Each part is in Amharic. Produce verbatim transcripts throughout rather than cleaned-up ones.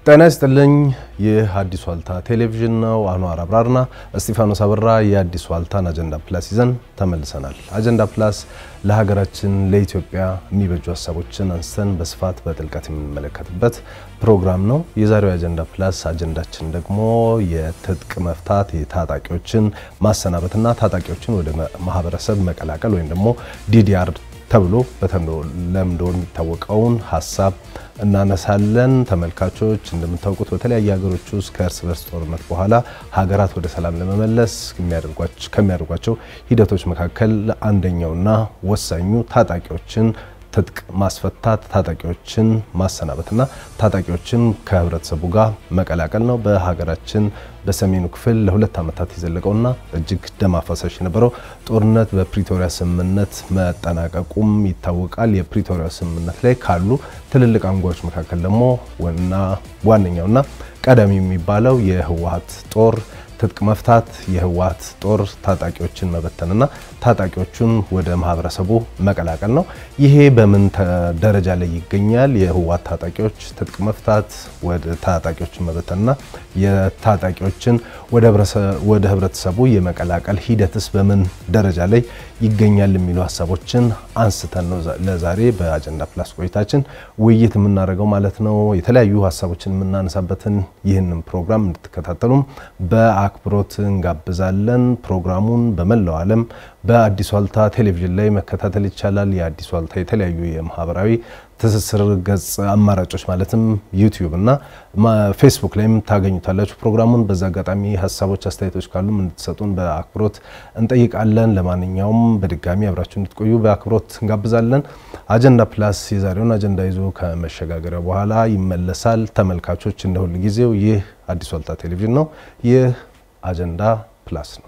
ጤና ይስጥልኝ የአዲስ ዋልታ ቴሌቪዥን ነው አንዋር አብራርና እስጢፋኖስ አበራ የአዲስ ዋልታን አጀንዳ ፕላስ ይዘን ተመልሰናል። አጀንዳ ፕላስ ለሀገራችን ለኢትዮጵያ የሚበጁ ሐሳቦችን አንስተን በስፋት በጥልቀት የምንመለከትበት ፕሮግራም ነው። የዛሬው አጀንዳ ፕላስ አጀንዳችን ደግሞ የትጥቅ መፍታት የታጣቂዎችን ማሰናበትና ታጣቂዎችን ወደ ማህበረሰብ መቀላቀል ወይም ደግሞ ዲዲአር ተብሎ በተለምዶ የሚታወቀውን ሐሳብ እናነሳለን። ተመልካቾች እንደምታውቁት በተለያየ ሀገሮች ውስጥ ከእርስ በርስ ጦርነት በኋላ ሀገራት ወደ ሰላም ለመመለስ ከሚያደርጓቸው ከሚያደርጓቸው ሂደቶች መካከል አንደኛውና ወሳኙ ታጣቂዎችን ትጥቅ ማስፈታት ታጣቂዎችን ማሰናበትና ታጣቂዎችን ከህብረተሰቡ ጋር መቀላቀል ነው። በሀገራችን በሰሜኑ ክፍል ለሁለት ዓመታት ይዘለቀውና እጅግ ደም አፋሳሽ የነበረው ጦርነት በፕሪቶሪያ ስምምነት መጠናቀቁም ይታወቃል። የፕሪቶሪያ ስምምነት ላይ ካሉ ትልልቅ አንጓዎች መካከል ደግሞ ዋና ዋነኛውና ቀዳሚ የሚባለው የህወሓት ጦር ትጥቅ መፍታት የህወሓት ጦር ታጣቂዎችን መበተንና ታጣቂዎቹን ወደ ማህበረሰቡ መቀላቀል ነው። ይሄ በምን ደረጃ ላይ ይገኛል? የህወሓት ታጣቂዎች ትጥቅ መፍታት ወደ ታጣቂዎችን መበተንና የታጣቂዎችን ወደ ወደ ህብረተሰቡ የመቀላቀል ሂደትስ በምን ደረጃ ላይ ይገኛል የሚሉ ሐሳቦችን አንስተን ነው ለዛሬ በአጀንዳ ፕላስ ቆይታችን ውይይት የምናደርገው ማለት ነው። የተለያዩ ሐሳቦችን የምናነሳበትን ይህንን ፕሮግራም እንድትከታተሉም በአክብሮት እንጋብዛለን። ፕሮግራሙን በመላው ዓለም በአዲስ ዋልታ ቴሌቪዥን ላይ መከታተል ይቻላል። የአዲስ ዋልታ የተለያዩ የማህበራዊ ትስስር ገጽ አማራጮች ማለትም ዩቲዩብ እና ፌስቡክ ላይም ታገኙታላችሁ ፕሮግራሙን። በዛ አጋጣሚ ሐሳቦች አስተያየቶች ካሉም እንድትሰጡን በአክብሮት እንጠይቃለን። ለማንኛውም በድጋሚ አብራችሁ እንድትቆዩ በአክብሮት እንጋብዛለን። አጀንዳ ፕላስ የዛሬውን አጀንዳ ይዞ ከመሸጋገሪያ በኋላ ይመለሳል። ተመልካቾች እንደ ሁሉ ጊዜው ይህ አዲስ ዋልታ ቴሌቪዥን ነው። ይህ አጀንዳ ፕላስ ነው።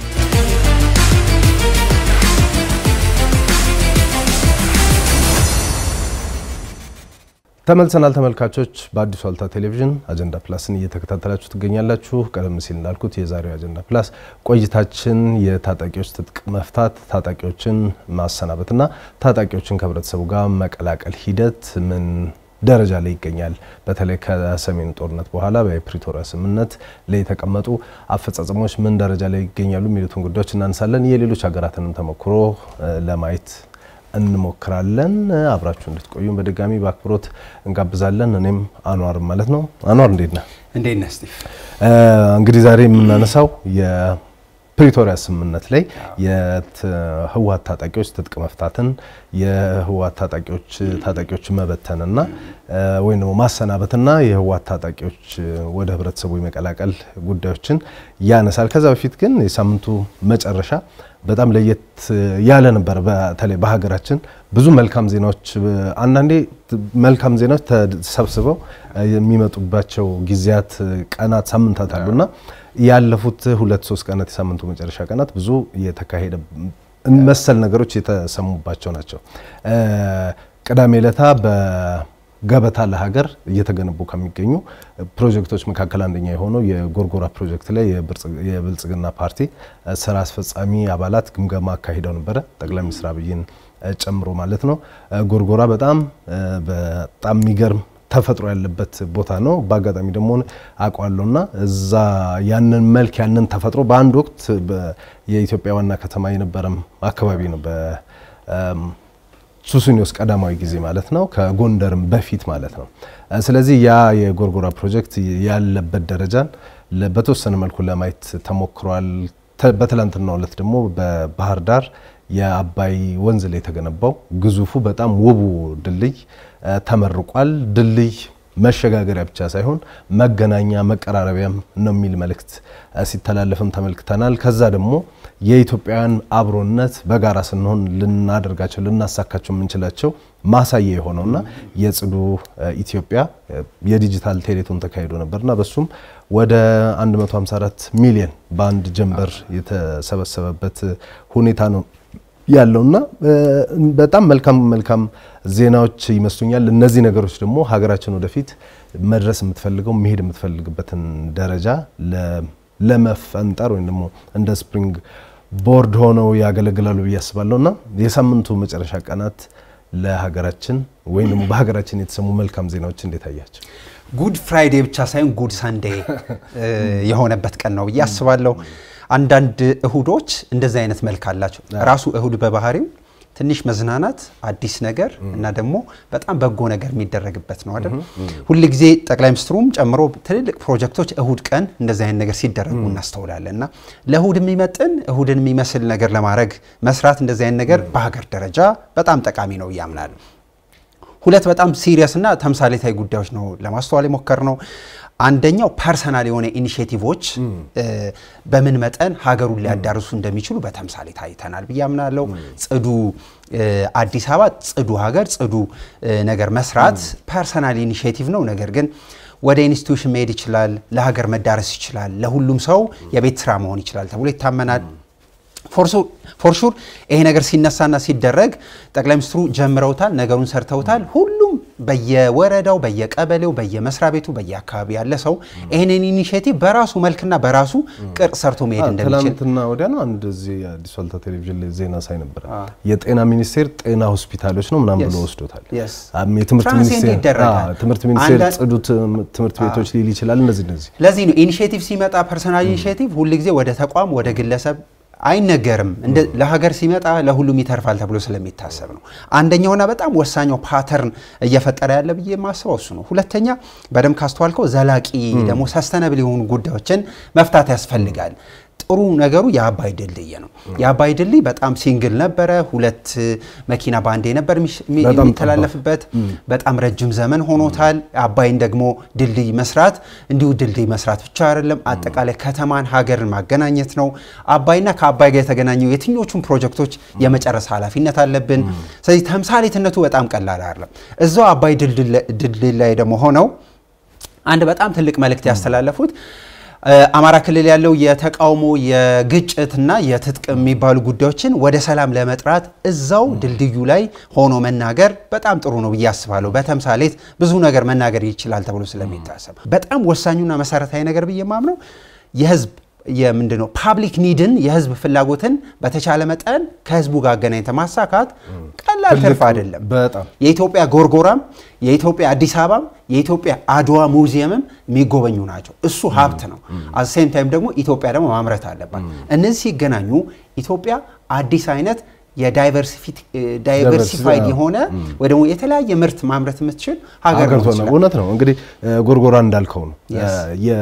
ተመልሰናል ተመልካቾች በአዲስ ዋልታ ቴሌቪዥን አጀንዳ ፕላስን እየተከታተላችሁ ትገኛላችሁ። ቀደም ሲል እንዳልኩት የዛሬው አጀንዳ ፕላስ ቆይታችን የታጣቂዎች ትጥቅ መፍታት ታጣቂዎችን ማሰናበትና ታጣቂዎችን ከህብረተሰቡ ጋር መቀላቀል ሂደት ምን ደረጃ ላይ ይገኛል፣ በተለይ ከሰሜኑ ጦርነት በኋላ በፕሪቶሪያ ስምምነት ላይ የተቀመጡ አፈጻጸሞች ምን ደረጃ ላይ ይገኛሉ የሚሉትን ጉዳዮች እናነሳለን። የሌሎች ሀገራትንም ተሞክሮ ለማየት እንሞክራለን። አብራችሁ እንድትቆዩ በድጋሚ በአክብሮት እንጋብዛለን። እኔም አንዋር ማለት ነው። አንዋር እንዴት ነህ? እንዴት ነህ ስቲፍ? እንግዲህ ዛሬ የምናነሳው የፕሪቶሪያ ስምምነት ላይ የህወሓት ታጣቂዎች ትጥቅ መፍታትን የህወሓት ታጣቂዎች ታጣቂዎች መበተንና ወይም ደግሞ ማሰናበትና የህወሓት ታጣቂዎች ወደ ህብረተሰቡ የመቀላቀል ጉዳዮችን ያነሳል። ከዛ በፊት ግን የሳምንቱ መጨረሻ በጣም ለየት ያለ ነበር። በተለይ በሀገራችን ብዙ መልካም ዜናዎች አንዳንዴ መልካም ዜናዎች ተሰብስበው የሚመጡባቸው ጊዜያት ቀናት ሳምንታት አሉና ያለፉት ሁለት ሶስት ቀናት የሳምንቱ መጨረሻ ቀናት ብዙ የተካሄደ መሰል ነገሮች የተሰሙባቸው ናቸው። ቅዳሜ ዕለት በገበታ ለሀገር እየተገነቡ ከሚገኙ ፕሮጀክቶች መካከል አንደኛ የሆነው የጎርጎራ ፕሮጀክት ላይ የብልጽግና ፓርቲ ስራ አስፈጻሚ አባላት ግምገማ አካሂደው ነበር፣ ጠቅላይ ሚኒስትር አብይን ጨምሮ ማለት ነው። ጎርጎራ በጣም በጣም የሚገርም ተፈጥሮ ያለበት ቦታ ነው። በአጋጣሚ ደግሞ አቋለውና እዛ ያንን መልክ ያንን ተፈጥሮ በአንድ ወቅት የኢትዮጵያ ዋና ከተማ የነበረም አካባቢ ነው በ ሱስኒዮስ ቀዳማዊ ጊዜ ማለት ነው፣ ከጎንደርም በፊት ማለት ነው። ስለዚህ ያ የጎርጎራ ፕሮጀክት ያለበት ደረጃን በተወሰነ መልኩ ለማየት ተሞክሯል። በትላንትናው ዕለት ደግሞ በባህር ዳር የአባይ ወንዝ ላይ የተገነባው ግዙፉ በጣም ውቡ ድልድይ ተመርቋል። ድልድይ መሸጋገሪያ ብቻ ሳይሆን መገናኛ መቀራረቢያም ነው የሚል መልእክት ሲተላለፍም ተመልክተናል። ከዛ ደግሞ የኢትዮጵያን አብሮነት በጋራ ስንሆን ልናደርጋቸው ልናሳካቸው የምንችላቸው ማሳያ የሆነውና የጽዱ ኢትዮጵያ የዲጂታል ቴሌቶን ተካሂዶ ነበርና በሱም ወደ one hundred fifty-four ሚሊዮን ባንድ ጀንበር የተሰበሰበበት ሁኔታ ነው ያለውና በጣም መልካም መልካም ዜናዎች ይመስሉኛል። እነዚህ ነገሮች ደግሞ ሀገራችን ወደፊት መድረስ የምትፈልገው መሄድ የምትፈልግበትን ደረጃ ለመፈንጠር ወይም ደግሞ እንደ ስፕሪንግ ቦርድ ሆነው ያገለግላሉ ብያስባለሁና የሳምንቱ መጨረሻ ቀናት ለሀገራችን ወይንም በሀገራችን የተሰሙ መልካም ዜናዎች እንዴት አያችሁ? ጉድ ፍራይዴ ብቻ ሳይሆን ጉድ ሳንዴ የሆነበት ቀን ነው ያስባለሁ አንዳንድ እሁዶች እንደዛ አይነት መልክ አላቸው ራሱ እሁድ በባህሪው ትንሽ መዝናናት አዲስ ነገር እና ደግሞ በጣም በጎ ነገር የሚደረግበት ነው አይደል ሁሉ ጊዜ ጠቅላይ ሚኒስትሩም ጨምሮ ትልልቅ ፕሮጀክቶች እሁድ ቀን እንደዛ አይነት ነገር ሲደረጉ እናስተውላለንና ለእሁድ የሚመጥን እሁድን የሚመስል ነገር ለማድረግ መስራት እንደዛ አይነት ነገር በሀገር ደረጃ በጣም ጠቃሚ ነው ያምናል ሁለት በጣም ሲሪየስ እና ተምሳሌታዊ ጉዳዮች ነው ለማስተዋል የሞከርነው አንደኛው ፐርሰናል የሆነ ኢኒሺዬቲቮች በምን መጠን ሀገሩን ሊያዳርሱ እንደሚችሉ በተምሳሌ ታይተናል በያምናለው ጽዱ አዲስ አበባ ጽዱ ሀገር ጽዱ ነገር መስራት ፐርሰናል ኢኒሺዬቲቭ ነው ነገር ግን ወደ ኢንስቲትዩሽን መሄድ ይችላል ለሀገር መዳረስ ይችላል ለሁሉም ሰው የቤት ስራ መሆን ይችላል ተብሎ ይታመናል ፎር ሹር ይሄ ነገር ሲነሳና ሲደረግ ጠቅላይ ሚኒስትሩ ጀምረውታል ነገሩን ሰርተውታል ሁሉም በየወረዳው በየቀበሌው በየመስሪያ ቤቱ በየአካባቢ ያለ ሰው ይሄንን ኢኒሺዬቲቭ በራሱ መልክና በራሱ ቅርጽ ሰርቶ መሄድ እንደሚችል ትላንትና ወዲያ ነው አንድ እዚህ አዲስ ዋልታ ቴሌቪዥን ላይ ዜና ሳይ ነበር የጤና ሚኒስቴር ጤና ሆስፒታሎች ነው ምናምን ብሎ ወስዶታል የትምህርት ሚኒስቴር ትምህርት ሚኒስቴር ጽዱ ትምህርት ቤቶች ሊል ይችላል እነዚህ እነዚህ ለዚህ ነው ኢኒሺዬቲቭ ሲመጣ ፐርሰናል ኢኒሺዬቲቭ ሁሉ ጊዜ ወደ ተቋም ወደ ግለሰብ አይነገርም እንደ ለሀገር ሲመጣ ለሁሉም ይተርፋል ተብሎ ስለሚታሰብ ነው አንደኛውና በጣም ወሳኛው ፓተርን እየፈጠረ ያለ ብዬ ማስበው እሱ ነው ሁለተኛ በደም ካስተዋልከው ዘላቂ ደግሞ ሰስተነብል የሆኑ ጉዳዮችን መፍታት ያስፈልጋል ጥሩ ነገሩ የአባይ ድልድይ ነው የአባይ ድልድይ በጣም ሲንግል ነበር ሁለት መኪና ባንዴ ነበር የሚተላለፍበት በጣም ረጅም ዘመን ሆኖታል አባይን ደግሞ ድልድይ መስራት እንዲሁ ድልድይ መስራት ብቻ አይደለም አጠቃላይ ከተማን ሀገርን ማገናኘት ነው አባይና ከአባይ ጋር የተገናኘው የትኞቹን ፕሮጀክቶች የመጨረስ ኃላፊነት አለብን ስለዚህ ተምሳሌትነቱ በጣም ቀላል አይደለም እዛው አባይ ድልድይ ላይ ደግሞ ሆነው አንድ በጣም ትልቅ መልእክት ያስተላለፉት አማራ ክልል ያለው የተቃውሞ የግጭትና የትጥቅ የሚባሉ ጉዳዮችን ወደ ሰላም ለመጥራት እዛው ድልድዩ ላይ ሆኖ መናገር በጣም ጥሩ ነው በያስባለው በተምሳሌት ብዙ ነገር መናገር ይችላል ተብሎ ስለሚታሰብ በጣም ወሳኙና መሰረታዊ ነገር በየማምነው የህዝብ የምንድነው ፐብሊክ ኒድን የህዝብ ፍላጎትን በተቻለ መጠን ከህዝቡ ጋር አገናኝተ ማሳካት ቀላል ተርፍ አይደለም በጣም የኢትዮጵያ ጎርጎራም የኢትዮጵያ አዲስ አበባ የኢትዮጵያ አድዋ ሙዚየምም የሚጎበኙ ናቸው እሱ ሀብት ነው at the same time ደግሞ ኢትዮጵያ ደግሞ ማምረት አለባት እነዚህ ሲገናኙ ኢትዮጵያ አዲስ አይነት የዳይቨርሲፊቲ ዳይቨርሲፋይድ የሆነ ወይ ደግሞ የተለያየ ምርት ማምረት የምትችል ሀገር ነው እውነት ነው እንግዲህ ጎርጎራ እንዳልከው ነው የ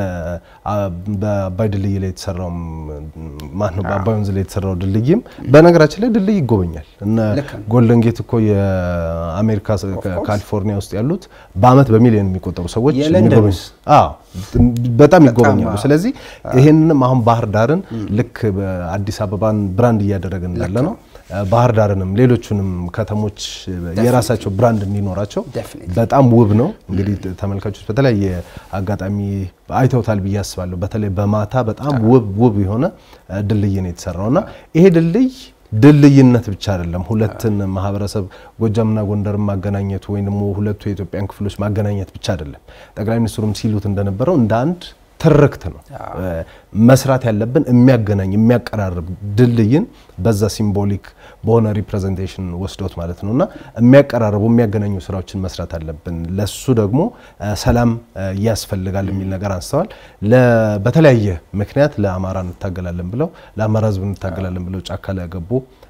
በአባይ ድልድይ ላይ የተሰራው ማን ነው በአባይ ወንዝ ላይ የተሰራው ድልድይም በነገራችን ላይ ድልድይ ይጎበኛል እና ጎልደን ጌት እኮ የአሜሪካ ካሊፎርኒያ ውስጥ ያሉት በአመት በሚሊዮን የሚቆጠሩ ሰዎች የሚጎበኙ አዎ በጣም ይጎበኛሉ ስለዚህ ይሄንንም አሁን ባህር ዳርን ልክ በአዲስ አበባን ብራንድ እያደረገን እንዳለ ነው ባህር ዳርንም ሌሎቹንም ከተሞች የራሳቸው ብራንድ እንዲኖራቸው በጣም ውብ ነው እንግዲህ ተመልካቾች በተለያየ አጋጣሚ አይተውታል በያስባለሁ በተለይ በማታ በጣም ውብ ውብ የሆነ ድልድይ ነው የተሰራውና ይሄ ድልድይ ድልድይነት ብቻ አይደለም ሁለትን ማህበረሰብ ጎጃምና ጎንደር ማገናኘት ወይንም ሁለቱ የኢትዮጵያን ክፍሎች ማገናኘት ብቻ አይደለም ጠቅላይ ሚኒስትሩም ሲሉት እንደነበረው እንደ አንድ ትርክት ነው መስራት ያለብን የሚያገናኝ የሚያቀራርብ ድልድይን በዛ ሲምቦሊክ በሆነ ሪፕሬዘንቴሽን ወስዶት ማለት ነውና የሚያቀራርቡ የሚያገናኙ ስራዎችን መስራት አለብን ለሱ ደግሞ ሰላም ያስፈልጋል የሚል ነገር አንስተዋል በተለያየ ምክንያት ለአማራ እንታገላለን ብለው ለአማራ ህዝብ እንታገላለን ብለው ጫካ ላይ ገቡ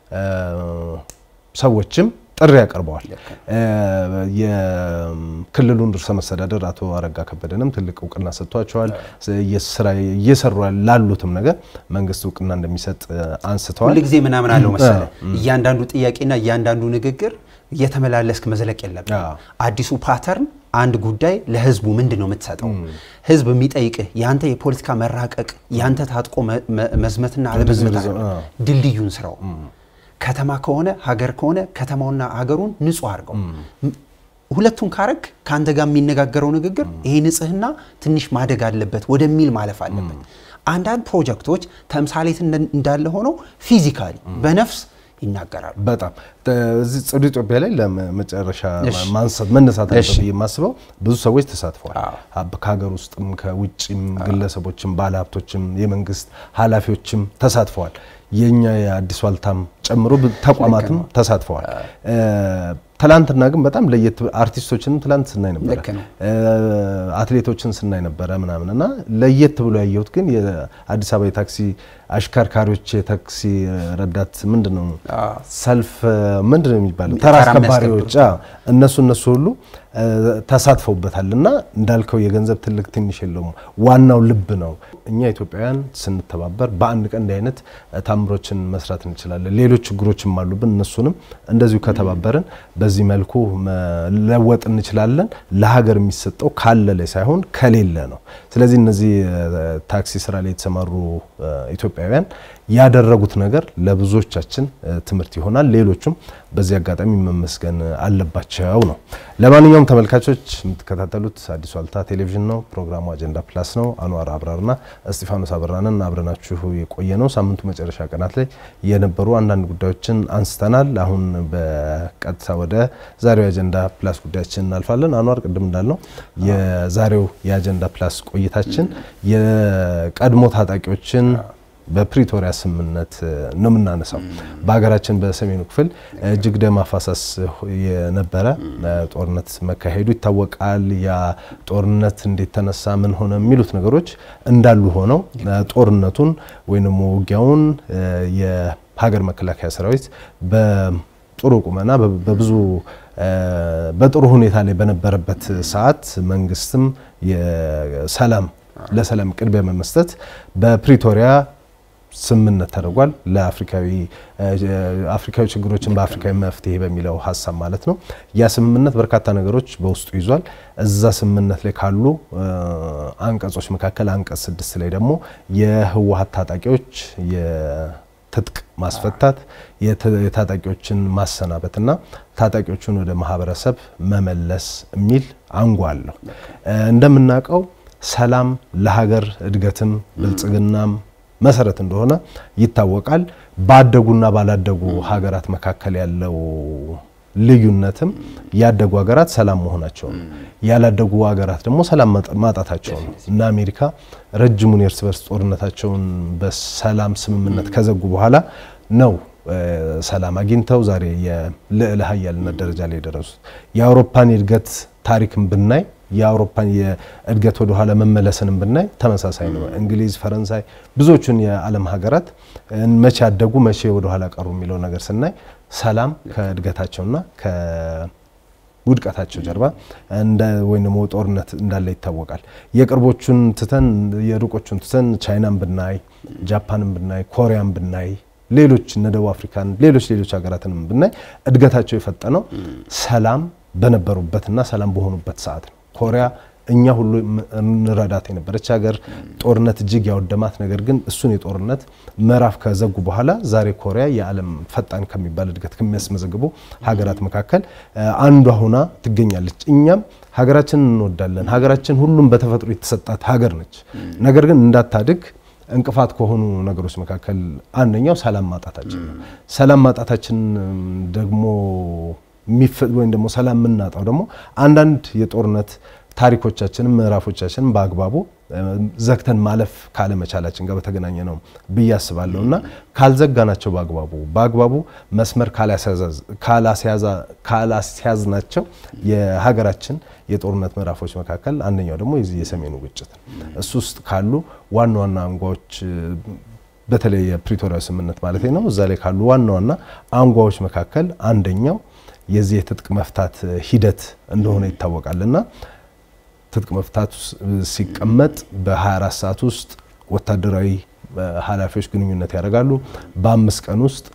ሰዎችም ጥሪ ያቀርበዋል የክልሉን ርዕሰ መስተዳድር አቶ አረጋ ከበደንም ትልቅ እውቅና ሰጥቷቸዋል የስራ እየሰሩ ላሉትም ነገር መንግስት እውቅና እንደሚሰጥ አንስተዋል ሁሉ ጊዜ ምናምን አለው መሰለ እያንዳንዱ ጥያቄና እያንዳንዱ ንግግር እየተመላለስክ መዘለቅ የለብም አዲሱ ፓተርን አንድ ጉዳይ ለህዝቡ ምንድነው የምትሰጠው ህዝብ የሚጠይቅህ ያንተ የፖለቲካ መራቀቅ ያንተ ታጥቆ መዝመትና አለመዝመት ድልድዩን ስራው ከተማ ከሆነ ሀገር ከሆነ ከተማውና ሀገሩን ንጹህ አርገው ሁለቱን ካረክ ካንተ ጋር የሚነጋገረው ንግግር ይሄ ንጽህና ትንሽ ማደግ አለበት ወደሚል ማለፍ አለበት አንዳንድ ፕሮጀክቶች ተምሳሌት እንዳለ ሆኖ ፊዚካሊ በነፍስ ይናገራሉ በጣም እዚህ ጽዱ ኢትዮጵያ ላይ ለመጨረሻ ማንሳት መነሳት አለበት የማስበው ብዙ ሰዎች ተሳትፈዋል ከሀገር ውስጥም ከውጭም ግለሰቦችም ባለሀብቶችም የመንግስት ኃላፊዎችም ተሳትፈዋል የኛ የአዲስ ዋልታም ጨምሮ ተቋማትም ተሳትፈዋል ትላንትና ግን በጣም ለየት አርቲስቶችን ትላንት ስናይ ነበር አትሌቶችን ስናይ ነበር ምናምንና ለየት ብሎ ያየሁት ግን የአዲስ አበባ ታክሲ አሽከርካሪዎች የታክሲ ረዳት ምንድነው ሰልፍ ምንድነው የሚባለው ተራስከባሪዎች እነሱ እነሱ ሁሉ ተሳትፈውበታልና እንዳልከው የገንዘብ ትልቅ ትንሽ የለውም ዋናው ልብ ነው እኛ ኢትዮጵያውያን ስንተባበር በአንድ ቀን እንደ አይነት ታምሮችን መስራት እንችላለን ሌሎች ችግሮችም አሉብን እነሱንም እንደዚሁ ከተባበርን በዚህ መልኩ ለወጥ እንችላለን ለሀገር የሚሰጠው ካለ ላይ ሳይሆን ከሌለ ነው ስለዚህ እነዚህ ታክሲ ስራ ላይ የተሰማሩ ኢትዮጵያውያን ያደረጉት ነገር ለብዙዎቻችን ትምርት ይሆናል ሌሎችም በዚህ አጋጣሚ መመስገን አለባቸው ነው ለማንኛውም ተመልካቾች የምትከታተሉት አዲስ ዋልታ ቴሌቪዥን ነው ፕሮግራሙ አጀንዳ ፕላስ ነው አንዋር አብራርና እስጢፋኖስ አብራራንን አብረናችሁ የቆየነው ሳምንቱ መጨረሻ ቀናት ላይ የነበሩ አንዳንድ ጉዳዮችን አንስተናል አሁን በቀጥታ ወደ ዛሬው አጀንዳ ፕላስ ጉዳያችን እናልፋለን አንዋር ቅድም እንዳልነው የዛሬው የአጀንዳ ፕላስ ቆይታችን የቀድሞ ታጣቂዎችን በፕሪቶሪያ ስምምነት ነው ምናነሳው በአገራችን በሰሜኑ ክፍል እጅግ ደም አፋሳሽ የነበረ ጦርነት መካሄዱ ይታወቃል ያ ጦርነት እንዴት ተነሳ ምን ሆነ የሚሉት ነገሮች እንዳሉ ሆነው ጦርነቱን ወይንም ውጊያውን የሀገር መከላከያ ሰራዊት በጥሩ ቁመና በብዙ በጥሩ ሁኔታ ላይ በነበረበት ሰዓት መንግስትም የሰላም ለሰላም ቅድሚያ በመስጠት በፕሪቶሪያ ስምምነት ተደርጓል ለአፍሪካዊ አፍሪካዊ ችግሮችን በአፍሪካዊ መፍትሄ በሚለው ሐሳብ ማለት ነው ያ ስምምነት በርካታ ነገሮች በውስጡ ይዟል እዛ ስምምነት ላይ ካሉ አንቀጾች መካከል አንቀጽ ስድስት ላይ ደግሞ የህወሓት ታጣቂዎች የትጥቅ ማስፈታት የታጣቂዎችን ማሰናበትና ታጣቂዎችን ወደ ማህበረሰብ መመለስ የሚል አንጓል ነው እንደምናቀው ሰላም ለሀገር እድገትም ብልጽግናም መሰረት እንደሆነ ይታወቃል ባደጉና ባላደጉ ሀገራት መካከል ያለው ልዩነትም ያደጉ ሀገራት ሰላም መሆናቸው ያላደጉ ሀገራት ደግሞ ሰላም ማጣታቸው ነው እና አሜሪካ ረጅሙን የእርስ በርስ ጦርነታቸውን በሰላም ስምምነት ከዘጉ በኋላ ነው ሰላም አግኝተው ዛሬ የልዕለ ኃያልነት ደረጃ ላይ ደረሱት የአውሮፓን እድገት ታሪክም ብናይ የአውሮፓን የእድገት ወደ ኋላ መመለስንም ብናይ ተመሳሳይ ነው እንግሊዝ ፈረንሳይ ብዙዎቹን የዓለም ሀገራት መቼ አደጉ መቼ ወደ ኋላ ቀሩ የሚለው ነገር ስናይ ሰላም ከእድገታቸውና ከውድቀታቸው ጀርባ እንደ ወይንም ጦርነት እንዳለ ይታወቃል የቅርቦቹን ትተን የሩቆቹን ትተን ቻይናን ብናይ ጃፓንን ብናይ ኮሪያን ብናይ ሌሎች እነ ደቡብ አፍሪካን ሌሎች ሌሎች ሀገራትንም ብናይ እድገታቸው የፈጠነው ሰላም በነበሩበትና ሰላም በሆኑበት ሰዓት ነው ኮሪያ እኛ ሁሉ እንረዳት የነበረች ሀገር ጦርነት እጅግ ያወደማት ነገር ግን እሱን የጦርነት ምዕራፍ ከዘጉ በኋላ ዛሬ ኮሪያ የዓለም ፈጣን ከሚባል እድገት ከሚያስመዘግቡ ሀገራት መካከል አንዷ ሆና ትገኛለች እኛም ሀገራችንን እንወዳለን ሀገራችን ሁሉም በተፈጥሮ የተሰጣት ሀገር ነች ነገር ግን እንዳታድግ እንቅፋት ከሆኑ ነገሮች መካከል አንደኛው ሰላም ማጣታችን ነው ሰላም ማጣታችን ደግሞ ሚፈጥ ወይ ደግሞ ሰላም ምናጣው ደግሞ አንዳንድ የጦርነት ታሪኮቻችንን ምዕራፎቻችንን በአግባቡ ዘግተን ማለፍ ካለ መቻላችን ጋር በተገናኘ ነው በያስባለውና ካልዘጋናቸው በአግባቡ በአግባቡ መስመር ካላሲያዝ ካላሲያዛ ካላሲያዝናቸው የሀገራችን የጦርነት ምዕራፎች መካከል አንደኛው ደግሞ የዚህ የሰሜኑ ግጭት እሱስ ካሉ ዋና ዋና አንጓዎች በተለይ የፕሪቶሪያ ስምምነት ማለት ነው እዛ ላይ ካሉ ዋና ዋና አንጓዎች መካከል አንደኛው የዚህ የትጥቅ መፍታት ሂደት እንደሆነ ይታወቃልና ትጥቅ መፍታት ሲቀመጥ በ24 ሰዓት ውስጥ ወታደራዊ ኃላፊዎች ግንኙነት ያደርጋሉ በአምስት ቀን ውስጥ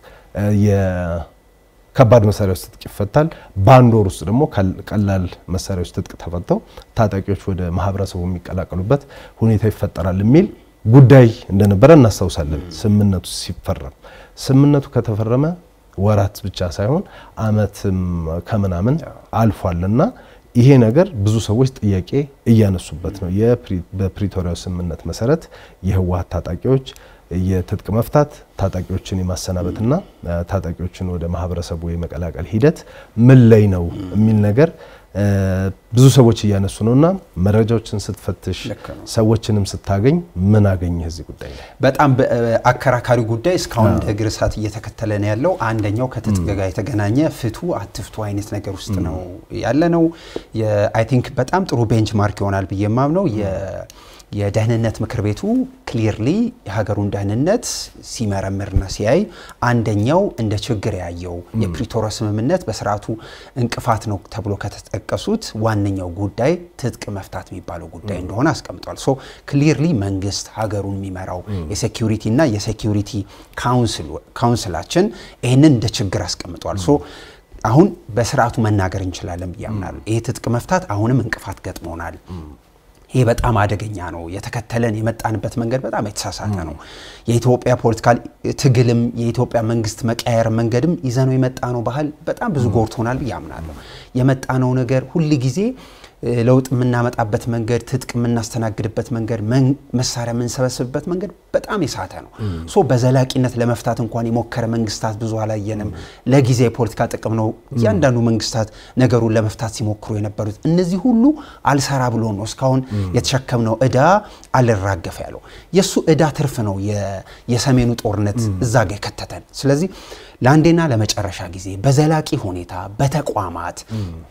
የከባድ መሳሪያዎች ትጥቅ ይፈታል በአንድ ወር ውስጥ ደግሞ ቀላል መሳሪያዎች ትጥቅ ተፈተው ታጣቂዎች ወደ ማህበረሰቡ የሚቀላቀሉበት ሁኔታ ይፈጠራል የሚል ጉዳይ እንደነበረ እናስተውሳለን ስምምነቱ ሲፈረም ስምምነቱ ከተፈረመ ወራት ብቻ ሳይሆን አመትም ከመናምን አልፏልና ይሄ ነገር ብዙ ሰዎች ጥያቄ እያነሱበት ነው በፕሪቶሪያ ስምምነት መሰረት የህወሓት ታጣቂዎች የትጥቅ መፍታት ታጣቂዎችን የማሰናበትና ታጣቂዎችን ወደ ማህበረሰቡ የመቀላቀል ሂደት ምን ላይ ነው የሚል ነገር ብዙ ሰዎች እያነሱ ነውና መረጃዎችን ስትፈትሽ ሰዎችንም ስታገኝ ምን አገኘህ እዚህ ጉዳይ ላይ? በጣም አከራካሪ ጉዳይ እስካሁን እግር እሳት እየተከተለ ነው ያለው። አንደኛው ከትጥቅ ጋር የተገናኘ ፍቱ አትፍቱ አይነት ነገር ውስጥ ነው ያለ ነው። አይ ቲንክ በጣም ጥሩ ቤንችማርክ ይሆናል ብዬ ማምነው የ የደህንነት ምክር ቤቱ ክሊርሊ የሀገሩን ደህንነት ሲመረምርና ሲያይ አንደኛው እንደ ችግር ያየው የፕሪቶሪያ ስምምነት በስርዓቱ እንቅፋት ነው ተብሎ ከተጠቀሱት ዋነኛው ጉዳይ ትጥቅ መፍታት የሚባለው ጉዳይ እንደሆነ አስቀምጧል። ሶ ክሊርሊ መንግስት ሀገሩን የሚመራው የሴኩሪቲ እና የሴኩሪቲ ካውንስል ካውንስላችን ይሄንን እንደ ችግር አስቀምጧል። ሶ አሁን በስርዓቱ መናገር እንችላለን ብያምናል። ይሄ ትጥቅ መፍታት አሁንም እንቅፋት ገጥሞናል። ይሄ በጣም አደገኛ ነው። የተከተለን የመጣንበት መንገድ በጣም የተሳሳተ ነው። የኢትዮጵያ ፖለቲካል ትግልም የኢትዮጵያ መንግስት መቀየር መንገድም ይዘነው የመጣነው ባህል በጣም ብዙ ጎርቶናል ብያምናለሁ። የመጣነው ነገር ሁሉ ጊዜ ለውጥ ምናመጣበት መንገድ ትጥቅ ምናስተናግድበት መንገድ መሳሪያ ምንሰበስብበት መንገድ በጣም የሳተ ነው። ሶ በዘላቂነት ለመፍታት እንኳን የሞከረ መንግስታት ብዙ አላየንም። ለጊዜ የፖለቲካ ጥቅም ነው ያንዳንዱ መንግስታት ነገሩን ለመፍታት ሲሞክሩ የነበሩት። እነዚህ ሁሉ አልሰራ ብሎ ነው እስካሁን የተሸከምነው እዳ አልራገፍ ያለው። የሱ እዳ ትርፍ ነው የሰሜኑ ጦርነት እዛ ጋር ከተተን። ስለዚህ ለአንዴና ለመጨረሻ ጊዜ በዘላቂ ሁኔታ በተቋማት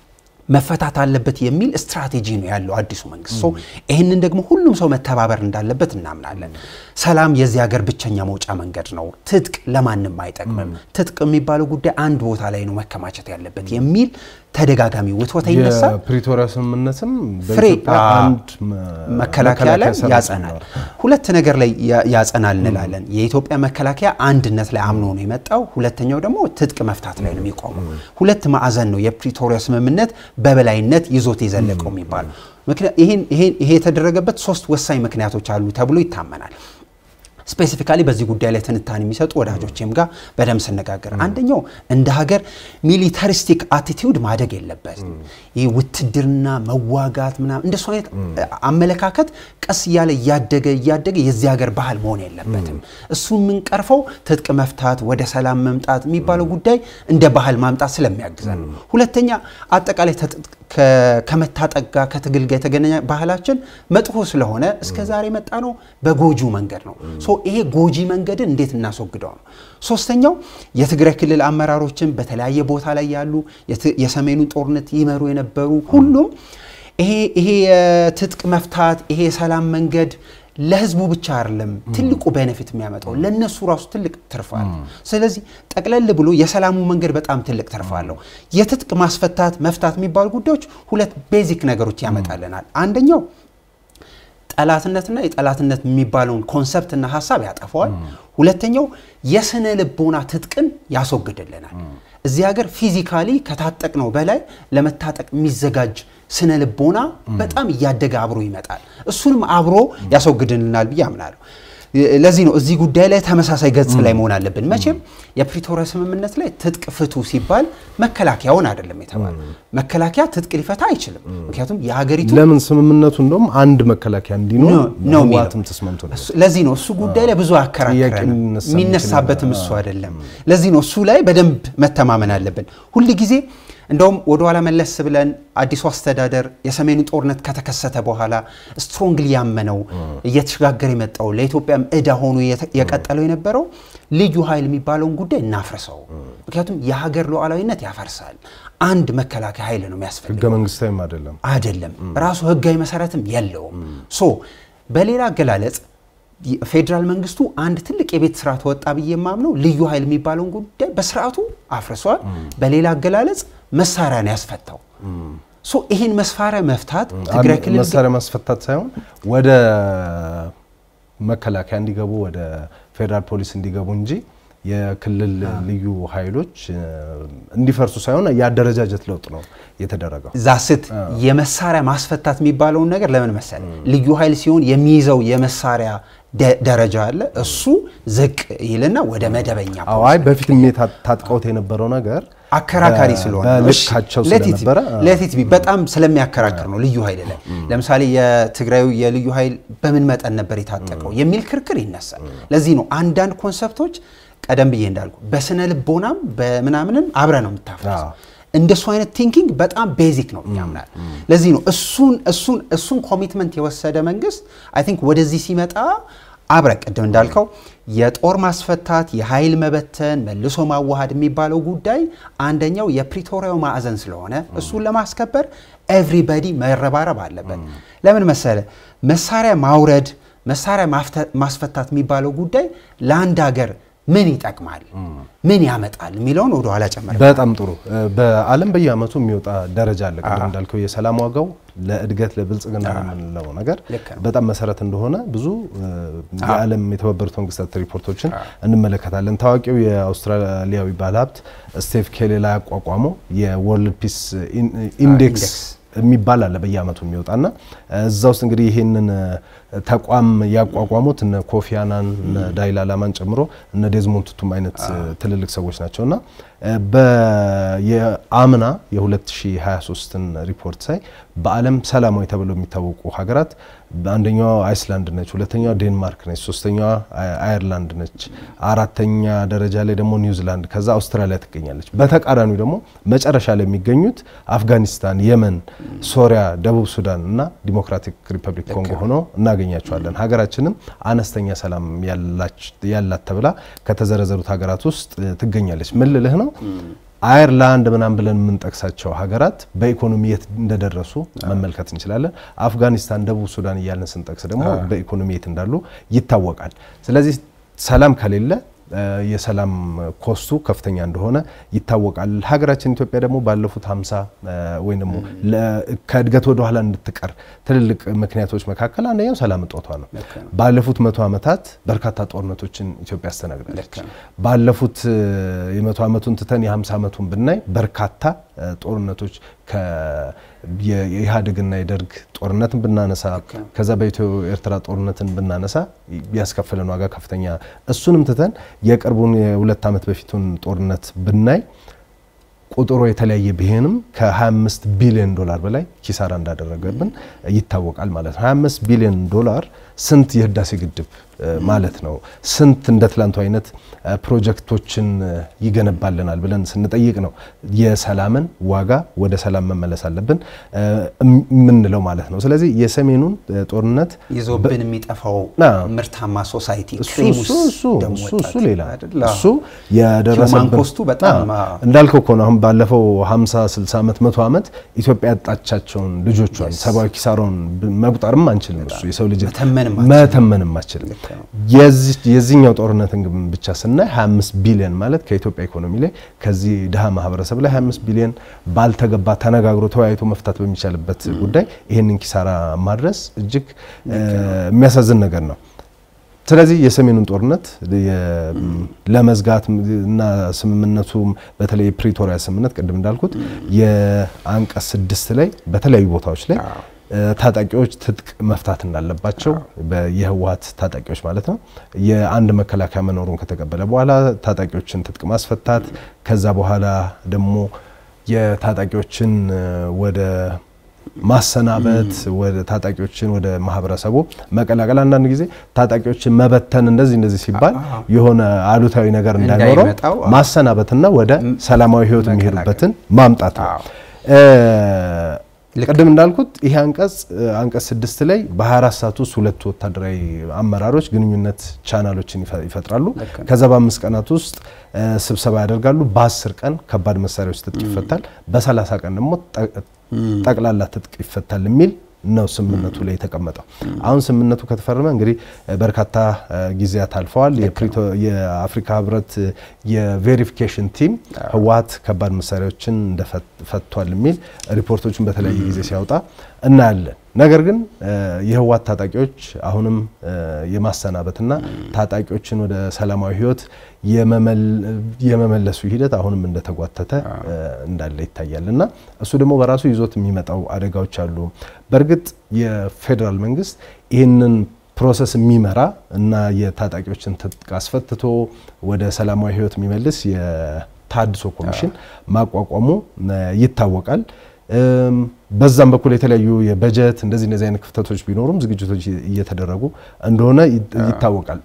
መፈታት አለበት የሚል ስትራቴጂ ነው ያለው አዲሱ መንግስት። ሶ ይሄንን ደግሞ ሁሉም ሰው መተባበር እንዳለበት እናምናለን። ሰላም የዚህ ሀገር ብቸኛ መውጫ መንገድ ነው። ትጥቅ ለማንም አይጠቅምም። ትጥቅ የሚባለው ጉዳይ አንድ ቦታ ላይ ነው መከማቸት ያለበት የሚል ተደጋጋሚ ወጥወታ ይነሳ። ፕሪቶሪያ ስምምነትም በኢትዮጵያ አንድ መከላከያ ላይ ያጸናል። ሁለት ነገር ላይ ያጸናል እንላለን። የኢትዮጵያ መከላከያ አንድነት ላይ አምኖ ነው የመጣው። ሁለተኛው ደግሞ ትጥቅ መፍታት ላይ ነው የሚቆመው። ሁለት ማዕዘን ነው የፕሪቶሪያ ስምምነት በበላይነት ይዞት የዘለቀው የሚባል። ምክንያት ይሄን ይሄን ይሄ የተደረገበት ሶስት ወሳኝ ምክንያቶች አሉ ተብሎ ይታመናል። ስፔሲፊካሊ በዚህ ጉዳይ ላይ ትንታኔ የሚሰጡ ወዳጆችም ጋር በደም ስነጋገር አንደኛው እንደ ሀገር ሚሊታሪስቲክ አቲቲዩድ ማደግ የለበት። ይሄ ውትድርና መዋጋት ምናምን እንደሱ አይነት አመለካከት ቀስ ያለ ያደገ ያደገ የዚህ ሀገር ባህል መሆን የለበትም። እሱ ምን ቀርፈው ትጥቅ መፍታት ወደ ሰላም መምጣት የሚባለው ጉዳይ እንደ ባህል ማምጣት ስለሚያግዘን ነው። ሁለተኛ አጠቃላይ ከመታጠጋ ከትግል ጋር የተገናኘ ባህላችን መጥፎ ስለሆነ እስከ ዛሬ መጣ ነው በጎጁ መንገድ ነው። ሶ ይሄ ጎጂ መንገድን እንዴት እናስወግደው ነው። ሶስተኛው የትግራይ ክልል አመራሮችን በተለያየ ቦታ ላይ ያሉ የሰሜኑ ጦርነት ይመሩ የነበሩ ሁሉም ይሄ ይሄ የትጥቅ መፍታት ይሄ ሰላም መንገድ ለህዝቡ ብቻ አይደለም ትልቁ ቤኔፊት የሚያመጣው ለነሱ ራሱ ትልቅ ትርፍ አለ። ስለዚህ ጠቅለል ብሎ የሰላሙ መንገድ በጣም ትልቅ ትርፍ አለው። የትጥቅ ማስፈታት መፍታት የሚባሉ ጉዳዮች ሁለት ቤዚክ ነገሮች ያመጣልናል። አንደኛው ጠላትነትና የጠላትነት የሚባለውን ኮንሰፕትና ሐሳብ ያጠፋዋል። ሁለተኛው የስነ ልቦና ትጥቅን ያስወግድልናል። እዚህ ሀገር ፊዚካሊ ከታጠቅነው በላይ ለመታጠቅ የሚዘጋጅ ስነ ልቦና በጣም ያደገ አብሮ ይመጣል። እሱንም አብሮ ያስወግድልናል ብዬ አምናለሁ። ለዚህ ነው እዚህ ጉዳይ ላይ ተመሳሳይ ገጽ ላይ መሆን አለብን። መቼም የፕሪቶሪያ ስምምነት ላይ ትጥቅ ፍቱ ሲባል መከላከያውን አይደለም የተባለው። መከላከያ ትጥቅ ሊፈታ አይችልም። ምክንያቱም የሀገሪቱ ለምን ስምምነቱ እንደውም አንድ መከላከያ እንዲኖር ነው ዋትም ተስማምቶ ነው። ለዚህ ነው እሱ ጉዳይ ላይ ብዙ አከራከረን የሚነሳበትም እሱ አይደለም። ለዚህ ነው እሱ ላይ በደንብ መተማመን አለብን። ሁሉ ጊዜ እንደውም ወደ ኋላ መለስ ብለን አዲሱ አስተዳደር የሰሜኑ ጦርነት ከተከሰተ በኋላ ስትሮንግሊ ያመነው እየተሸጋገረ የመጣው ለኢትዮጵያም እዳ ሆኖ የቀጠለው የነበረው ልዩ ኃይል የሚባለውን ጉዳይ እናፍርሰው። ምክንያቱም የሀገር ሉዓላዊነት ያፈርሳል። አንድ መከላከያ ኃይል ነው የሚያስፈልገው። ህገ መንግስታዊም አይደለም አይደለም ራሱ ህጋዊ መሰረትም የለውም። ሶ በሌላ አገላለጽ ፌደራል መንግስቱ አንድ ትልቅ የቤት ስራ ተወጣ ብዬ ማምነው ልዩ ኃይል የሚባለውን ጉዳይ በስርዓቱ አፍርሷል። በሌላ አገላለጽ መሳሪያ ነው ያስፈታው። ሶ ይሄን መስፋሪያ መፍታት ትግራይ ክልል መሳሪያ ማስፈታት ሳይሆን ወደ መከላከያ እንዲገቡ ወደ ፌደራል ፖሊስ እንዲገቡ እንጂ የክልል ልዩ ኃይሎች እንዲፈርሱ ሳይሆን ያደረጃጀት ለውጥ ነው የተደረገው። ዛስት የመሳሪያ ማስፈታት የሚባለው ነገር ለምን መሰለ ልዩ ኃይል ሲሆን የሚይዘው የመሳሪያ ደረጃ አለ። እሱ ዝቅ ይልና ወደ መደበኛ ፖሊስ አይ በፊት ታጥቀውት የነበረው ነገር አከራካሪ ስለሆነ ለልካቸው ስለነበረ ለቲት በጣም ስለሚያከራክር ነው ልዩ ኃይል ላይ ለምሳሌ የትግራዩ የልዩ ኃይል በምን መጠን ነበር የታጠቀው የሚል ክርክር ይነሳል። ለዚህ ነው አንዳንድ ኮንሰፕቶች ቀደም ብዬ እንዳልኩ በስነ ልቦናም በመናምንም አብረ ነው የምታፈርሰው። እንደሱ አይነት ቲንኪንግ በጣም ቤዚክ ነው ያምናል ለዚህ ነው እሱን እሱን እሱን ኮሚትመንት የወሰደ መንግስት አይ ቲንክ ወደዚህ ሲመጣ አብረቅ ቀደም እንዳልከው የጦር ማስፈታት የኃይል መበተን መልሶ ማዋሃድ የሚባለው ጉዳይ አንደኛው የፕሪቶሪያው ማዕዘን ስለሆነ እሱን ለማስከበር ኤቭሪባዲ መረባረብ አለበት ለምን መሰለ መሳሪያ ማውረድ መሳሪያ ማስፈታት የሚባለው ጉዳይ ለአንድ ሀገር ምን ይጠቅማል ምን ያመጣል የሚለውን ወደ ኋላ ጨመረ በጣም ጥሩ በአለም በየአመቱ የሚወጣ ደረጃ አለ ቀደም እንዳልከው የሰላም ዋጋው ለእድገት ለብልጽግና የምንለው ነገር በጣም መሰረት እንደሆነ ብዙ የዓለም የተባበሩት መንግስታት ሪፖርቶችን እንመለከታለን ታዋቂው የአውስትራሊያዊ ባለሀብት ስቲቭ ኬሊ ላይ አቋቋመው የወርልድ ፒስ ኢንዴክስ የሚባል አለ በየአመቱ የሚወጣና እዛው ውስጥ እንግዲህ ይሄንን ተቋም ያቋቋሙት እነ ኮፊ አናን እነ ዳይላላ ማን ጨምሮ እነ ዴዝሞንድ ቱቱም አይነት ትልልቅ ሰዎች ናቸውና በየአምና የ2023ን ሪፖርት ሳይ በአለም ሰላማዊ ተብለው የሚታወቁ ሀገራት አንደኛው አይስላንድ ነች ሁለተኛው ዴንማርክ ነች ሶስተኛው አየርላንድ ነች አራተኛ ደረጃ ላይ ደግሞ ኒውዚላንድ ከዛ አውስትራሊያ ትገኛለች በተቃራኒው ደግሞ መጨረሻ ላይ የሚገኙት አፍጋኒስታን የመን ሶሪያ ደቡብ ሱዳን እና ዲሞክራቲክ ሪፐብሊክ ኮንጎ ሆነው እናገኛቸዋለን ሀገራችንም አነስተኛ ሰላም ያላት ተብላ ከተዘረዘሩት ሀገራት ውስጥ ትገኛለች ምን ልልህ ነው አየርላንድ ምናም ብለን ምን ጠቅሳቸው ሀገራት በኢኮኖሚ እንደደረሱ መመልከት እንችላለን አፍጋኒስታን ደቡብ ሱዳን ይያልን ስንጠቅስ ደግሞ በኢኮኖሚ የት እንዳሉ ይታወቃል ስለዚህ ሰላም ከሌለ የሰላም ኮስቱ ከፍተኛ እንደሆነ ይታወቃል ሀገራችን ኢትዮጵያ ደግሞ ባለፉት ሃምሳ ወይ ደግሞ ከእድገት ወደ ኋላ እንድትቀር ትልልቅ ምክንያቶች መካከል አንደኛው ሰላም እጦቷ ነው ባለፉት መቶ አመታት በርካታ ጦርነቶችን ኢትዮጵያ አስተናግዳለች ባለፉት የመቶ አመቱን ተተን የ50 አመቱን ብናይ በርካታ ጦርነቶች የኢሃድግና የደርግ ጦርነትን ብናነሳ ከዛ በኢትዮ ኤርትራ ጦርነትን ብናነሳ ያስከፈለን ዋጋ ከፍተኛ እሱንም ተተን የቅርቡን የሁለት አመት በፊቱን ጦርነት ብናይ ቁጥሩ የተለያየ ቢሆንም ከ25 ቢሊዮን ዶላር በላይ ኪሳራ እንዳደረገብን ይታወቃል ማለት ነው ሀያ አምስት ቢሊዮን ዶላር ስንት የህዳሴ ግድብ ማለት ነው ስንት እንደ ትላንቱ አይነት ፕሮጀክቶችን ይገነባልናል ብለን ስንጠይቅ ነው የሰላምን ዋጋ ወደ ሰላም መመለስ አለብን ምን ነው ማለት ነው ስለዚህ የሰሜኑን ጦርነት ይዞብን የሚጠፋው ምርታማ ሶሳይቲ ክሪሙስ ደሞ እሱ ሌላ እሱ ያደረሰብን ኮስቱ በጣም እንዳልከው ኮን አሁን ባለፈው ሃምሳ ስልሳ አመት መቶ አመት ኢትዮጵያ ያጣቻቸውን ልጆቿን ሰባዊ ኪሳራውን መቁጠርም አንችልም እሱ የሰው ልጅ መተመንም አንችልም የዚህ የዚህኛው ጦርነትን ብቻ ስናይ ሀያ አምስት ቢሊዮን ማለት ከኢትዮጵያ ኢኮኖሚ ላይ ከዚህ ደሃ ማህበረሰብ ላይ ሀያ አምስት ቢሊዮን ባልተገባ ተነጋግሮ ተወያይቶ መፍታት በሚቻልበት ጉዳይ ይሄንን ኪሳራ ማድረስ እጅግ የሚያሳዝን ነገር ነው ስለዚህ የሰሜኑን ጦርነት ለመዝጋት እና ስምምነቱ በተለይ ፕሪቶሪያ ስምምነት ቀደም እንዳልኩት የአንቀጽ ስድስት ላይ በተለያዩ ቦታዎች ላይ ታጣቂዎች ትጥቅ መፍታት እንዳለባቸው በየህዋት ታጣቂዎች ማለት ነው የአንድ መከላከያ መኖሩን ከተቀበለ በኋላ ታጣቂዎችን ትጥቅ ማስፈታት ከዛ በኋላ ደግሞ የታጣቂዎችን ወደ ማሰናበት ወደ ታጣቂዎችን ወደ ማህበረሰቡ መቀላቀል አንዳንድ ጊዜ ታጣቂዎችን መበተን እንደዚህ እንደዚህ ሲባል የሆነ አሉታዊ ነገር እንዳይኖር ማሰናበትና ወደ ሰላማዊ ህይወት የሚሄዱበትን ማምጣት ነው ቀደም እንዳልኩት ይሄ አንቀጽ አንቀጽ ስድስት ላይ በ24 ሰዓት ውስጥ ሁለት ወታደራዊ አመራሮች ግንኙነት ቻናሎችን ይፈጥራሉ ከዛ በአምስት ቀናት ውስጥ ስብሰባ ያደርጋሉ በ10 ቀን ከባድ መሳሪያዎች ትጥቅ ይፈታል በ30 ቀን ደግሞ ጠቅላላ ትጥቅ ይፈታል የሚል ነው ስምምነቱ ላይ ተቀመጠው አሁን ስምምነቱ ከተፈረመ እንግዲህ በርካታ ጊዜያት አልፈዋል የአፍሪካ ህብረት የቬሪፊኬሽን ቲም ህዋት ከባድ መሳሪያዎችን እንደፈቷል የሚል ሪፖርቶችን በተለያየ ጊዜ ሲያወጣ እናያለን ነገር ግን የህዋት ታጣቂዎች አሁንም የማሰናበትና ታጣቂዎችን ወደ ሰላማዊ ህይወት የመመለሱ ሂደት አሁንም እንደተጓተተ እንዳለ ይታያልና እሱ ደግሞ በራሱ ይዞት የሚመጣው አደጋዎች አሉ በርግጥ የፌደራል መንግስት ይሄንን ፕሮሰስ የሚመራ እና የታጣቂዎችን ትጥቅ አስፈትቶ ወደ ሰላማዊ ህይወት የሚመልስ የታድሶ ኮሚሽን ማቋቋሙ ይታወቃል በዛም በኩል የተለያዩ የበጀት እንደዚህ እንደዚህ አይነት ክፍተቶች ቢኖሩም ዝግጅቶች እየተደረጉ እንደሆነ ይታወቃል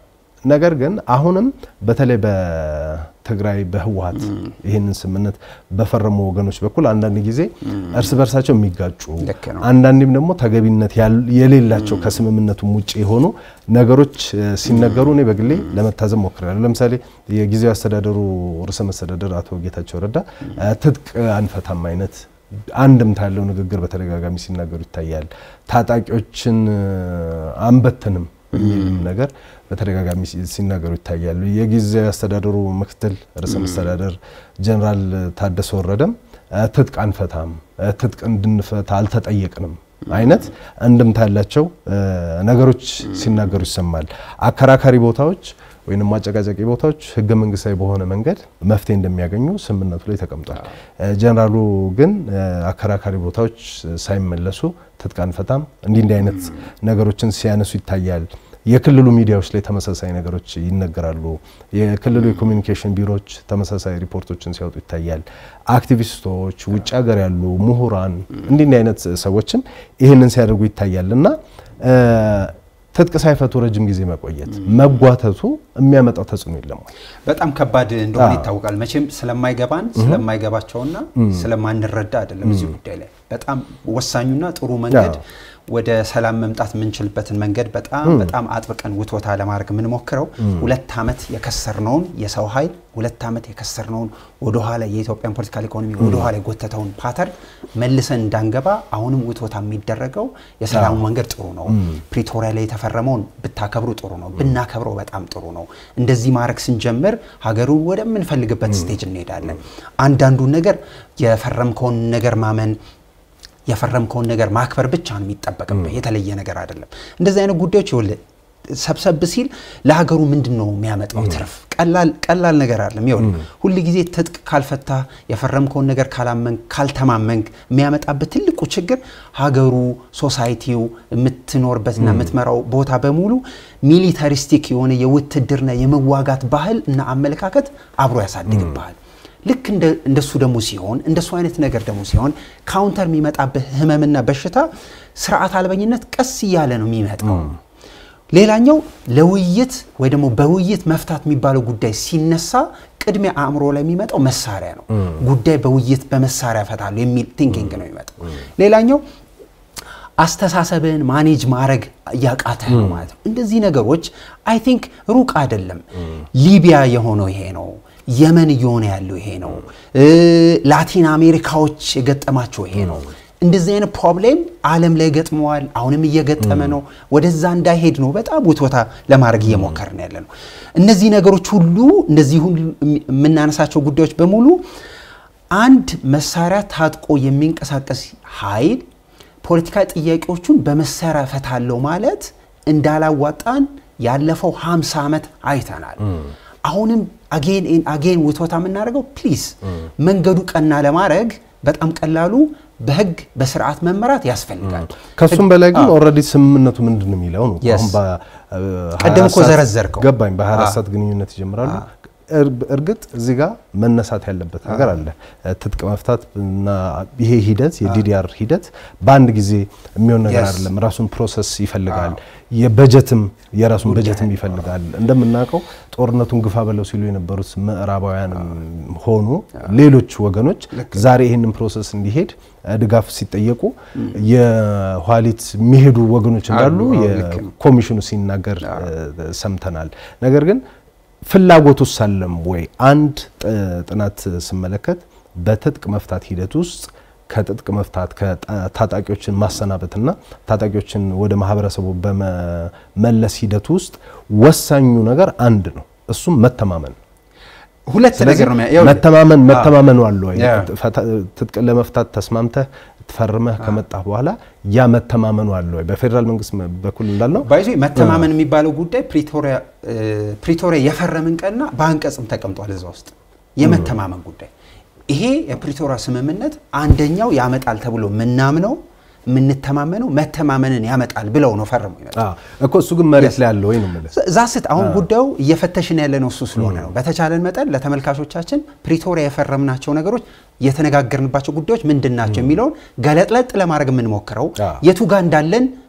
ነገር ግን አሁንም በተለይ በትግራይ በህወሓት ይሄንን ስምምነት በፈረሙ ወገኖች በኩል አንዳንድ ጊዜ እርስ በርሳቸው የሚጋጩ አንዳንዴም ደግሞ ተገቢነት የሌላቸው ከስምምነቱ ውጪ የሆኑ ነገሮች ሲነገሩ እኔ በግሌ ለመታዘብ ሞክራለሁ። ለምሳሌ የጊዜያዊ አስተዳደሩ ርዕሰ መስተዳድር አቶ ጌታቸው ረዳ ትጥቅ አንፈታም አይነት አንድም ታለው ንግግር በተደጋጋሚ ሲናገሩ ይታያል። ታጣቂዎችን አንበተንም የሚልም ነገር በተደጋጋሚ ሲናገሩ ይታያሉ። የጊዜያዊ አስተዳደሩ ምክትል ርዕሰ መስተዳድር ጀነራል ታደሰ ወረደም ትጥቅ አንፈታም ትጥቅ እንድንፈታ አልተጠየቅንም አይነት እንድምታ ያላቸው ነገሮች ሲናገሩ ይሰማል። አከራካሪ ቦታዎች ወይንም ማጨቃጨቂ ቦታዎች ህገ መንግስታዊ በሆነ መንገድ መፍትሄ እንደሚያገኙ ስምምነቱ ላይ ተቀምጧል። ጀነራሉ ግን አከራካሪ ቦታዎች ሳይመለሱ ትጥቅ አንፈታም እንዲህ እንዲህ አይነት ነገሮችን ሲያነሱ ይታያል። የክልሉ ሚዲያዎች ላይ ተመሳሳይ ነገሮች ይነገራሉ። የክልሉ የኮሙኒኬሽን ቢሮዎች ተመሳሳይ ሪፖርቶችን ሲያወጡ ይታያል። አክቲቪስቶች ውጭ ሀገር ያሉ ምሁራን እንዲህ እንዲህ አይነት ሰዎችም ይሄንን ሲያደርጉ ይታያልና ትጥቅ ሳይፈቱ ረጅም ጊዜ መቆየት መጓተቱ የሚያመጣው ተጽዕኖ የለም ወይ? በጣም ከባድ እንደሆነ ይታወቃል። መቼም ስለማይገባን ስለማይገባቸውና ስለማንረዳ አይደለም እዚህ ጉዳይ ላይ በጣም ወሳኙና ጥሩ መንገድ ወደ ሰላም መምጣት ምንችልበትን መንገድ በጣም በጣም አጥብቀን ውትወታ ለማድረግ ምን ሞክረው ሁለት አመት የከሰርነውን የሰው ኃይል ሁለት አመት የከሰርነውን ወደ ኋላ የኢትዮጵያን ፖለቲካል ኢኮኖሚ ወደ ኋላ የጎተተውን ፓተር መልሰን እንዳንገባ አሁንም ውትወታ የሚደረገው የሰላም መንገድ ጥሩ ነው። ፕሪቶሪያ ላይ የተፈረመውን ብታከብሩ ጥሩ ነው፣ ብናከብረው በጣም ጥሩ ነው። እንደዚህ ማድረግ ስንጀምር ሀገሩን ወደ ምን ፈልግበት ስቴጅ እንሄዳለን። አንዳንዱ ነገር የፈረምከውን ነገር ማመን የፈረምከውን ነገር ማክበር ብቻ ነው የሚጠበቅበት የተለየ ነገር አይደለም። እንደዚህ አይነት ጉዳዮች ይወል ሰብሰብ ሲል ለሀገሩ ምንድነው የሚያመጣው ትርፍ ቀላል ቀላል ነገር አይደለም። ይወል ሁሉ ጊዜ ትጥቅ ካልፈታ የፈረምከውን ነገር ካላመን ካልተማመንክ የሚያመጣበት ትልቁ ችግር ሀገሩ ሶሳይቲው የምትኖርበትና የምትመራው ቦታ በሙሉ ሚሊታሪስቲክ የሆነ የውትድርና የመዋጋት ባህል እና አመለካከት አብሮ ያሳድግባል። ልክ እንደ እንደሱ ደሞ ሲሆን እንደሱ አይነት ነገር ደሞ ሲሆን ካውንተር የሚመጣበት ህመምና በሽታ ስርዓት አልበኝነት ቀስ ይያለ ነው የሚመጣው። ሌላኛው ለውይይት ወይ ደሞ በውይይት መፍታት የሚባለው ጉዳይ ሲነሳ ቅድሚያ አእምሮ ላይ የሚመጣው መሳሪያ ነው። ጉዳይ በውይይት በመሳሪያ ፈታሉ የሚል ቲንኪንግ ነው የሚመጣው። ሌላኛው አስተሳሰብን ማኔጅ ማድረግ ያቃተ ነው ማለት ነው። እንደዚህ ነገሮች አይ ቲንክ ሩቅ አይደለም። ሊቢያ የሆነው ይሄ ነው። የመን የሆነ ያለው ይሄ ነው። ላቲን አሜሪካዎች የገጠማቸው ይሄ ነው። እንደዚህ አይነት ፕሮብሌም ዓለም ላይ ገጥመዋል። አሁንም እየገጠመ ነው። ወደዛ እንዳይሄድ ነው በጣም ውትወታ ለማድረግ እየሞከርን ያለነው። እነዚህ ነገሮች ሁሉ እንደዚህ ሁሉ የምናነሳቸው ጉዳዮች በሙሉ አንድ መሳሪያ ታጥቆ የሚንቀሳቀስ ኃይል ፖለቲካ ጥያቄዎቹን በመሳሪያ ፈታለው ማለት እንዳላዋጣን ያለፈው ሃምሳ አመት አይተናል። አሁንም again and again ውትወታ የምናደርገው ፕሊዝ መንገዱ ቀና ለማድረግ በጣም ቀላሉ በህግ በስርዓት መመራት ያስፈልጋል። ከሱም በላይ ግን ኦሬዲ ስምምነቱ ምንድነው የሚለው ነው። አሁን በቀደም እኮ ዘረዘርከው ገባኝ በሃያ አራት ሰዓት ግንኙነት ይጀምራሉ። እርግጥ እዚህ ጋር መነሳት ያለበት ነገር አለ። ትጥቅ መፍታት እና ይሄ ሂደት የዲዲአር ሂደት በአንድ ጊዜ የሚሆን ነገር አይደለም። ራሱን ፕሮሰስ ይፈልጋል። የበጀትም የራሱን በጀትም ይፈልጋል። እንደምናውቀው ጦርነቱን ግፋ በለው ሲሉ የነበሩት ምዕራባውያን ሆኑ ሌሎች ወገኖች ዛሬ ይሄንን ፕሮሰስ እንዲሄድ ድጋፍ ሲጠየቁ የኋሊት የሚሄዱ ወገኖች እንዳሉ የኮሚሽኑ ሲናገር ሰምተናል። ነገር ግን ፍላጎቱ ሰለም ወይ አንድ ጥናት ስመለከት በትጥቅ መፍታት ሂደት ውስጥ ከትጥቅ መፍታት ከታጣቂዎችን ማሰናበትና ታጣቂዎችን ወደ ማህበረሰቡ በመለስ ሂደት ውስጥ ወሳኙ ነገር አንድ ነው። እሱም መተማመን ሁለት ነገር ነው። መተማመን መተማመን አለው ወይ ትጥቅ ለመፍታት ተስማምተህ ተፈርመህ ከመጣ በኋላ ያ መተማመን አለው ወይ በፌደራል መንግስት በኩል እንዳልነው ባይዚ መተማመን የሚባለው ጉዳይ ፕሪቶሪያ ፕሪቶሪያ የፈረምን ቀንና በአንቀጽም ተቀምጧል እዛ ውስጥ የመተማመን ጉዳይ። ይሄ የፕሪቶሪያ ስምምነት አንደኛው ያመጣል ተብሎ ምናምነው ምንተማመነው መተማመንን ያመጣል ብለው ነው ፈርሙ ይመጣ እኮ እሱ ግን መሬት ላይ ያለው ወይ ነው ማለት ዛስት አሁን ጉዳዩ እየፈተሽን ያለ ነው እሱ ስለሆነ ነው። በተቻለን መጠን ለተመልካቾቻችን ፕሪቶሪያ የፈረምናቸው ነገሮች የተነጋገርንባቸው ጉዳዮች ምንድናቸው የሚለው ገለጥለጥ ለማድረግ ምን ሞክረው የቱ ጋር እንዳለን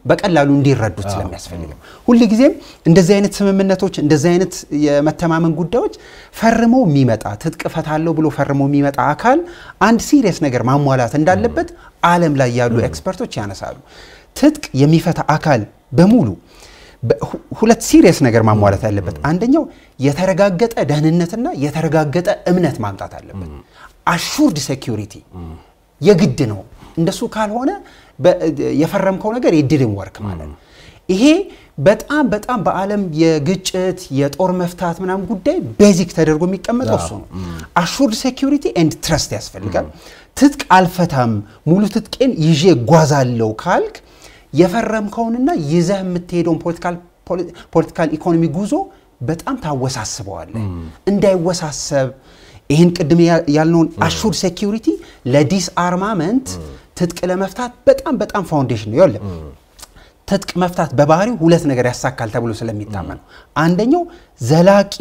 በቀላሉ እንዲረዱት ስለሚያስፈልግ ነው ሁሉ ጊዜም እንደዚህ አይነት ስምምነቶች እንደዚህ አይነት የመተማመን ጉዳዮች ፈርመው የሚመጣ ትጥቅ ፈታለው ብሎ ፈርመው የሚመጣ አካል አንድ ሲሪየስ ነገር ማሟላት እንዳለበት ዓለም ላይ ያሉ ኤክስፐርቶች ያነሳሉ ትጥቅ የሚፈታ አካል በሙሉ ሁለት ሲሪየስ ነገር ማሟላት ያለበት አንደኛው የተረጋገጠ ደህንነትና የተረጋገጠ እምነት ማምጣት አለበት assured security የግድ ነው እንደሱ ካልሆነ የፈረምከው ነገር ይድድም ወርክ ማለት ነው ይሄ በጣም በጣም በአለም የግጭት የጦር መፍታት ምናምን ጉዳይ ቤዚክ ተደርጎ የሚቀመጠው እሱ ነው assured security and trust ያስፈልጋል ትጥቅ አልፈታም ሙሉ ትጥቄን ይዤ ጓዛለው ካልክ የፈረምከውንና ይዘህ የምትሄደው ፖለቲካል ፖለቲካል ኢኮኖሚ ጉዞ በጣም ታወሳስበዋለህ እንዳይወሳሰብ ይሄን ቅድም ያልነውን assured security ለዲስ አርማመንት ትጥቅ ለመፍታት በጣም በጣም ፋውንዴሽን ነው ያለ ትጥቅ መፍታት በባህሪው ሁለት ነገር ያሳካል ተብሎ ስለሚታመን አንደኛው ዘላቂ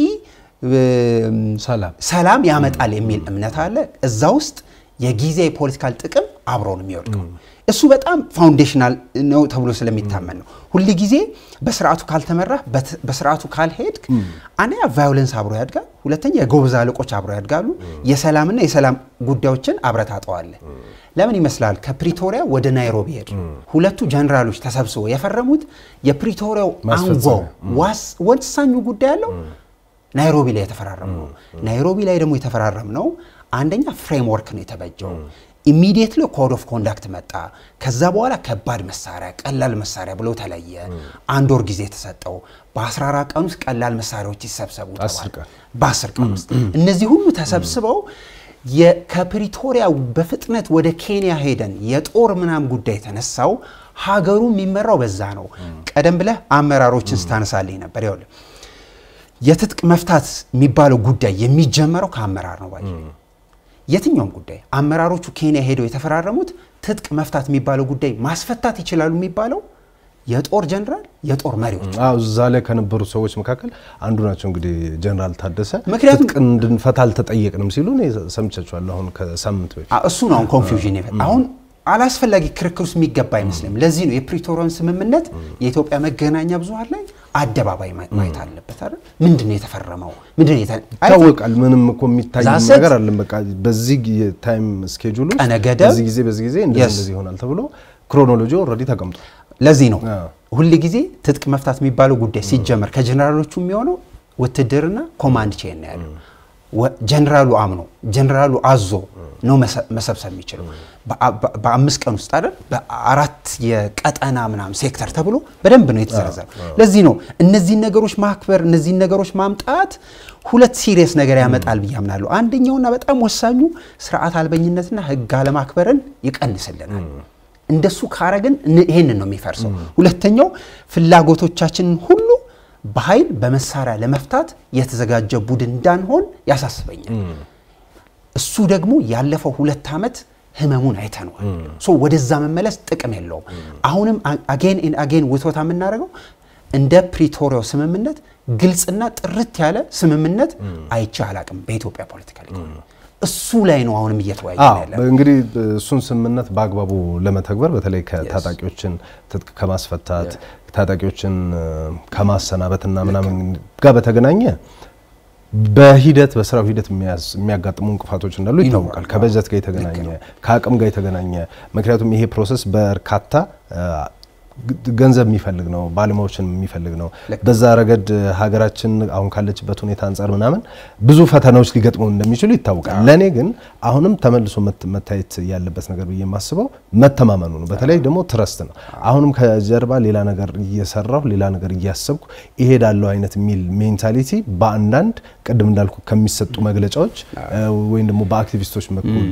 ሰላም ሰላም ያመጣል የሚል እምነት አለ እዛ ውስጥ የጊዜ ፖለቲካል ጥቅም አብሮ ነው የሚወድቀው እሱ በጣም ፋውንዴሽናል ነው ተብሎ ስለሚታመን ነው ሁሉ ጊዜ በስርዓቱ ካልተመራ በስርዓቱ ካልሄድክ አንያ ቫዮለንስ አብሮ ያድጋል ሁለተኛ የጎበዝ አለቆች አብሮ ያድጋሉ የሰላምና የሰላም ጉዳዮችን አብረታጣዋል ለምን ይመስላል ከፕሪቶሪያ ወደ ናይሮቢ ሄዱ ሁለቱ ጀነራሎች ተሰብስበው የፈረሙት የፕሪቶሪያው አንጎ ዋስ ወንሳኙ ጉዳይ ያለው ናይሮቢ ላይ የተፈራረመው ናይሮቢ ላይ ደግሞ የተፈራረመው አንደኛ ፍሬምወርክ ነው የተበጀው immediately code of conduct መጣ ከዛ በኋላ ከባድ መሳሪያ ቀላል መሳሪያ ብሎ ተለየ አንድ ወር ጊዜ ተሰጠው በ14 ቀን ውስጥ ቀላል መሳሪያዎች ይሰብሰቡ ተባለ በ10 ቀን ውስጥ እነዚህ ሁሉ ተሰብስበው የከፕሪቶሪያ በፍጥነት ወደ ኬንያ ሄደን የጦር ምናም ጉዳይ ተነሳው ሀገሩ የሚመራው በዛ ነው ቀደም ብለ አመራሮችን ስታነሳልኝ ነበር ያው የትጥቅ መፍታት የሚባለው ጉዳይ የሚጀመረው ከአመራር ነው ባይ የትኛውም ጉዳይ አመራሮቹ ኬንያ ሄደው የተፈራረሙት ትጥቅ መፍታት የሚባለው ጉዳይ ማስፈታት ይችላሉ የሚባለው የጦር ጀነራል የጦር መሪዎች አው ዛለ ከነበሩ ሰዎች መካከል አንዱ ናቸው እንግዲህ ጀነራል ታደሰ ትጥቅ እንድንፈታል ተጠየቅንም ሲሉ ነው ሰምቻቸዋለሁ አሁን ከሳምንት በፊት እሱ ነው አሁን ኮንፊውዥን ይፈጥ አሁን አላስፈላጊ ክርክር ውስጥ የሚገባ አይመስልም ለዚህ ነው የፕሪቶሪያን ስምምነት የኢትዮጵያ መገናኛ ብዙሃን ላይ አደባባይ ማየት አለበት አይደል ምንድነው የተፈረመው ምንድነው ይታወቃል ምንም እኮ የሚታይ ነገር አይደለም በቃ በዚህ ታይም ስኬጁል በዚህ ጊዜ በዚህ ጊዜ እንደዚህ ይሆናል ተብሎ ክሮኖሎጂ ኦሬዲ ተቀምጧል ለዚህ ነው ሁሉ ጊዜ ትጥቅ መፍታት የሚባለው ጉዳይ ሲጀመር ከጀነራሎቹ የሚሆነው ወትድርና ኮማንድ ቼን ነው ያለው ጀነራሉ አምኖ ጀነራሉ አዞ ነው መሰብሰብ የሚችለው በአምስት ቀን ውስጥ አይደል በአራት የቀጠና ምናም ሴክተር ተብሎ በደንብ ነው የተዘረዘረው ለዚህ ነው እነዚህ ነገሮች ማክበር እነዚህ ነገሮች ማምጣት ሁለት ሲሪየስ ነገር ያመጣል ብያምናለሁ አንደኛውና በጣም ወሳኙ ስርዓት አልበኝነትና ህግ አለማክበርን ይቀንስልናል እንደሱ ካረግን ይሄንን ነው የሚፈርሰው ሁለተኛው ፍላጎቶቻችን ሁሉ በኃይል በመሳሪያ ለመፍታት የተዘጋጀ ቡድን እንዳንሆን ያሳስበኛል እሱ ደግሞ ያለፈው ሁለት አመት ህመሙን አይተነዋል ሶ ወደዛ መመለስ ጥቅም የለውም አሁንም again and again ወቶታ ምናረጋው እንደ ፕሪቶሪያው ስምምነት ግልጽና ጥርት ያለ ስምምነት አይቻል አቅም በኢትዮጵያ ፖለቲካል ኢኮኖሚ እሱ ላይ ነው አሁንም እየተወያየን ያለው እንግዲህ እሱን ስምምነት በአግባቡ ለመተግበር በተለይ ከታጣቂዎችን ትጥቅ ከማስፈታት ታጣቂዎችን ከማሰናበትና ምናምን ጋር በተገናኘ በሂደት በስራው ሂደት የሚያጋጥሙ እንቅፋቶች እንዳሉ ይታወቃል ከበጀት ጋር የተገናኘ ከአቅም ጋር የተገናኘ ምክንያቱም ይሄ ፕሮሰስ በርካታ ገንዘብ የሚፈልግ ነው ባለሙያዎችን የሚፈልግ ነው በዛ ረገድ ሀገራችን አሁን ካለችበት ሁኔታ አንፃር ምናምን ብዙ ፈተናዎች ሊገጥሙ እንደሚችሉ ይታወቃል ለኔ ግን አሁንም ተመልሶ መታየት ያለበት ነገር በየማስበው መተማመኑ ነው በተለይ ደግሞ ትረስት ነው አሁንም ከጀርባ ሌላ ነገር እየሰራው ሌላ ነገር እያሰብኩ ይሄዳለው አይነት ሚል ሜንታሊቲ በአንዳንድ ቀደም እንዳልኩ ከሚሰጡ መግለጫዎች ወይም ደግሞ በአክቲቪስቶች መኩል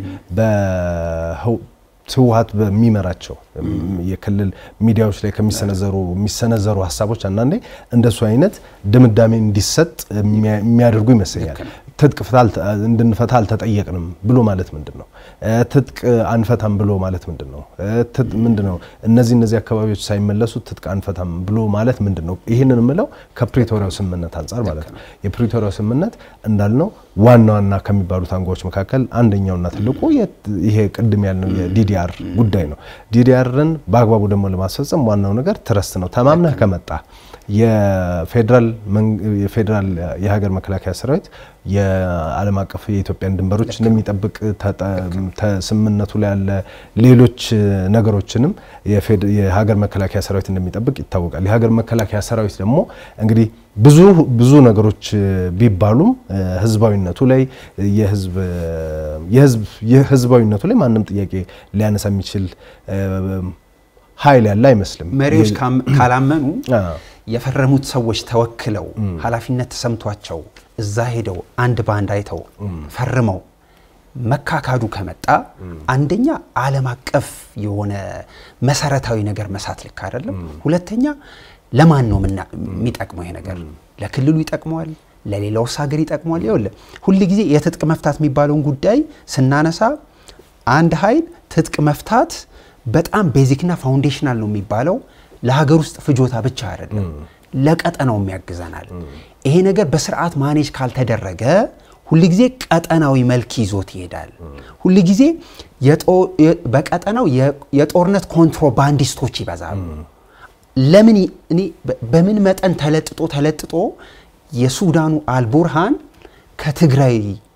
በ ትውሃት በሚመራቸው የክልል ሚዲያዎች ላይ ከሚሰነዘሩ የሚሰነዘሩ ሐሳቦች አንዳንዴ እንደሱ አይነት ድምዳሜ እንዲሰጥ የሚያደርጉ ይመስላል ትጥቅ ፍታል እንድንፈታ አልተጠየቅንም ብሎ ማለት ምንድነው? ትጥቅ አንፈታም ብሎ ማለት ምንድነው? ምንድነው እነዚህ እነዚህ አካባቢዎች ሳይመለሱ ትጥቅ አንፈታም ብሎ ማለት ምንድነው? ይሄንን ምለው ከፕሪቶሪያው ስምምነት አንፃር ማለት ነው። የፕሪቶሪያው ስምምነት እንዳልነው ዋና ዋና ከሚባሉት አንጓዎች መካከል አንደኛውና ትልቁ ይሄ ቅድም ያልነው የዲዲአር ጉዳይ ነው። ዲዲአርን በአግባቡ ደግሞ ለማስፈጸም ዋናው ነገር ትረስት ነው። ተማምነህ ከመጣ የፌደራል የፌደራል የሀገር መከላከያ ሰራዊት የዓለም አቀፍ የኢትዮጵያን ድንበሮች እንደሚጠብቅ ተስምምነቱ ላይ ያለ ሌሎች ነገሮችንም የሀገር መከላከያ ሰራዊት እንደሚጠብቅ ይታወቃል። የሀገር መከላከያ ሰራዊት ደግሞ እንግዲህ ብዙ ብዙ ነገሮች ቢባሉም ህዝባዊነቱ ላይ የህዝብ የህዝብ የህዝባዊነቱ ላይ ማንም ጥያቄ ሊያነሳ የሚችል ኃይል ያለ አይመስልም። መሪዎች ካላመኑ የፈረሙት ሰዎች ተወክለው ኃላፊነት ተሰምቷቸው እዛ ሄደው አንድ ባንድ አይተው ፈርመው መካካዱ ከመጣ አንደኛ ዓለም አቀፍ የሆነ መሰረታዊ ነገር መሳት ልክ አይደለም። ሁለተኛ ለማን ነው የሚጠቅመው ይሄ ነገር? ለክልሉ ይጠቅመዋል? ለሌላው ሀገር ይጠቅመዋል? ይወለ ሁሉ ጊዜ የትጥቅ መፍታት የሚባለውን ጉዳይ ስናነሳ አንድ ኃይል ትጥቅ መፍታት በጣም ቤዚክና ፋውንዴሽናል ነው የሚባለው ለሀገር ውስጥ ፍጆታ ብቻ አይደለም፣ ለቀጠናው የሚያግዘናል። ይሄ ነገር በስርዓት ማኔጅ ካልተደረገ ሁሉ ጊዜ ቀጠናዊ መልክ ይዞት ይሄዳል። ሁሉ ጊዜ በቀጠናው የጦርነት ኮንትሮባንዲስቶች ይበዛሉ። ለምን እኔ በምን መጠን ተለጥጦ ተለጥጦ የሱዳኑ አልቡርሃን ከትግራይ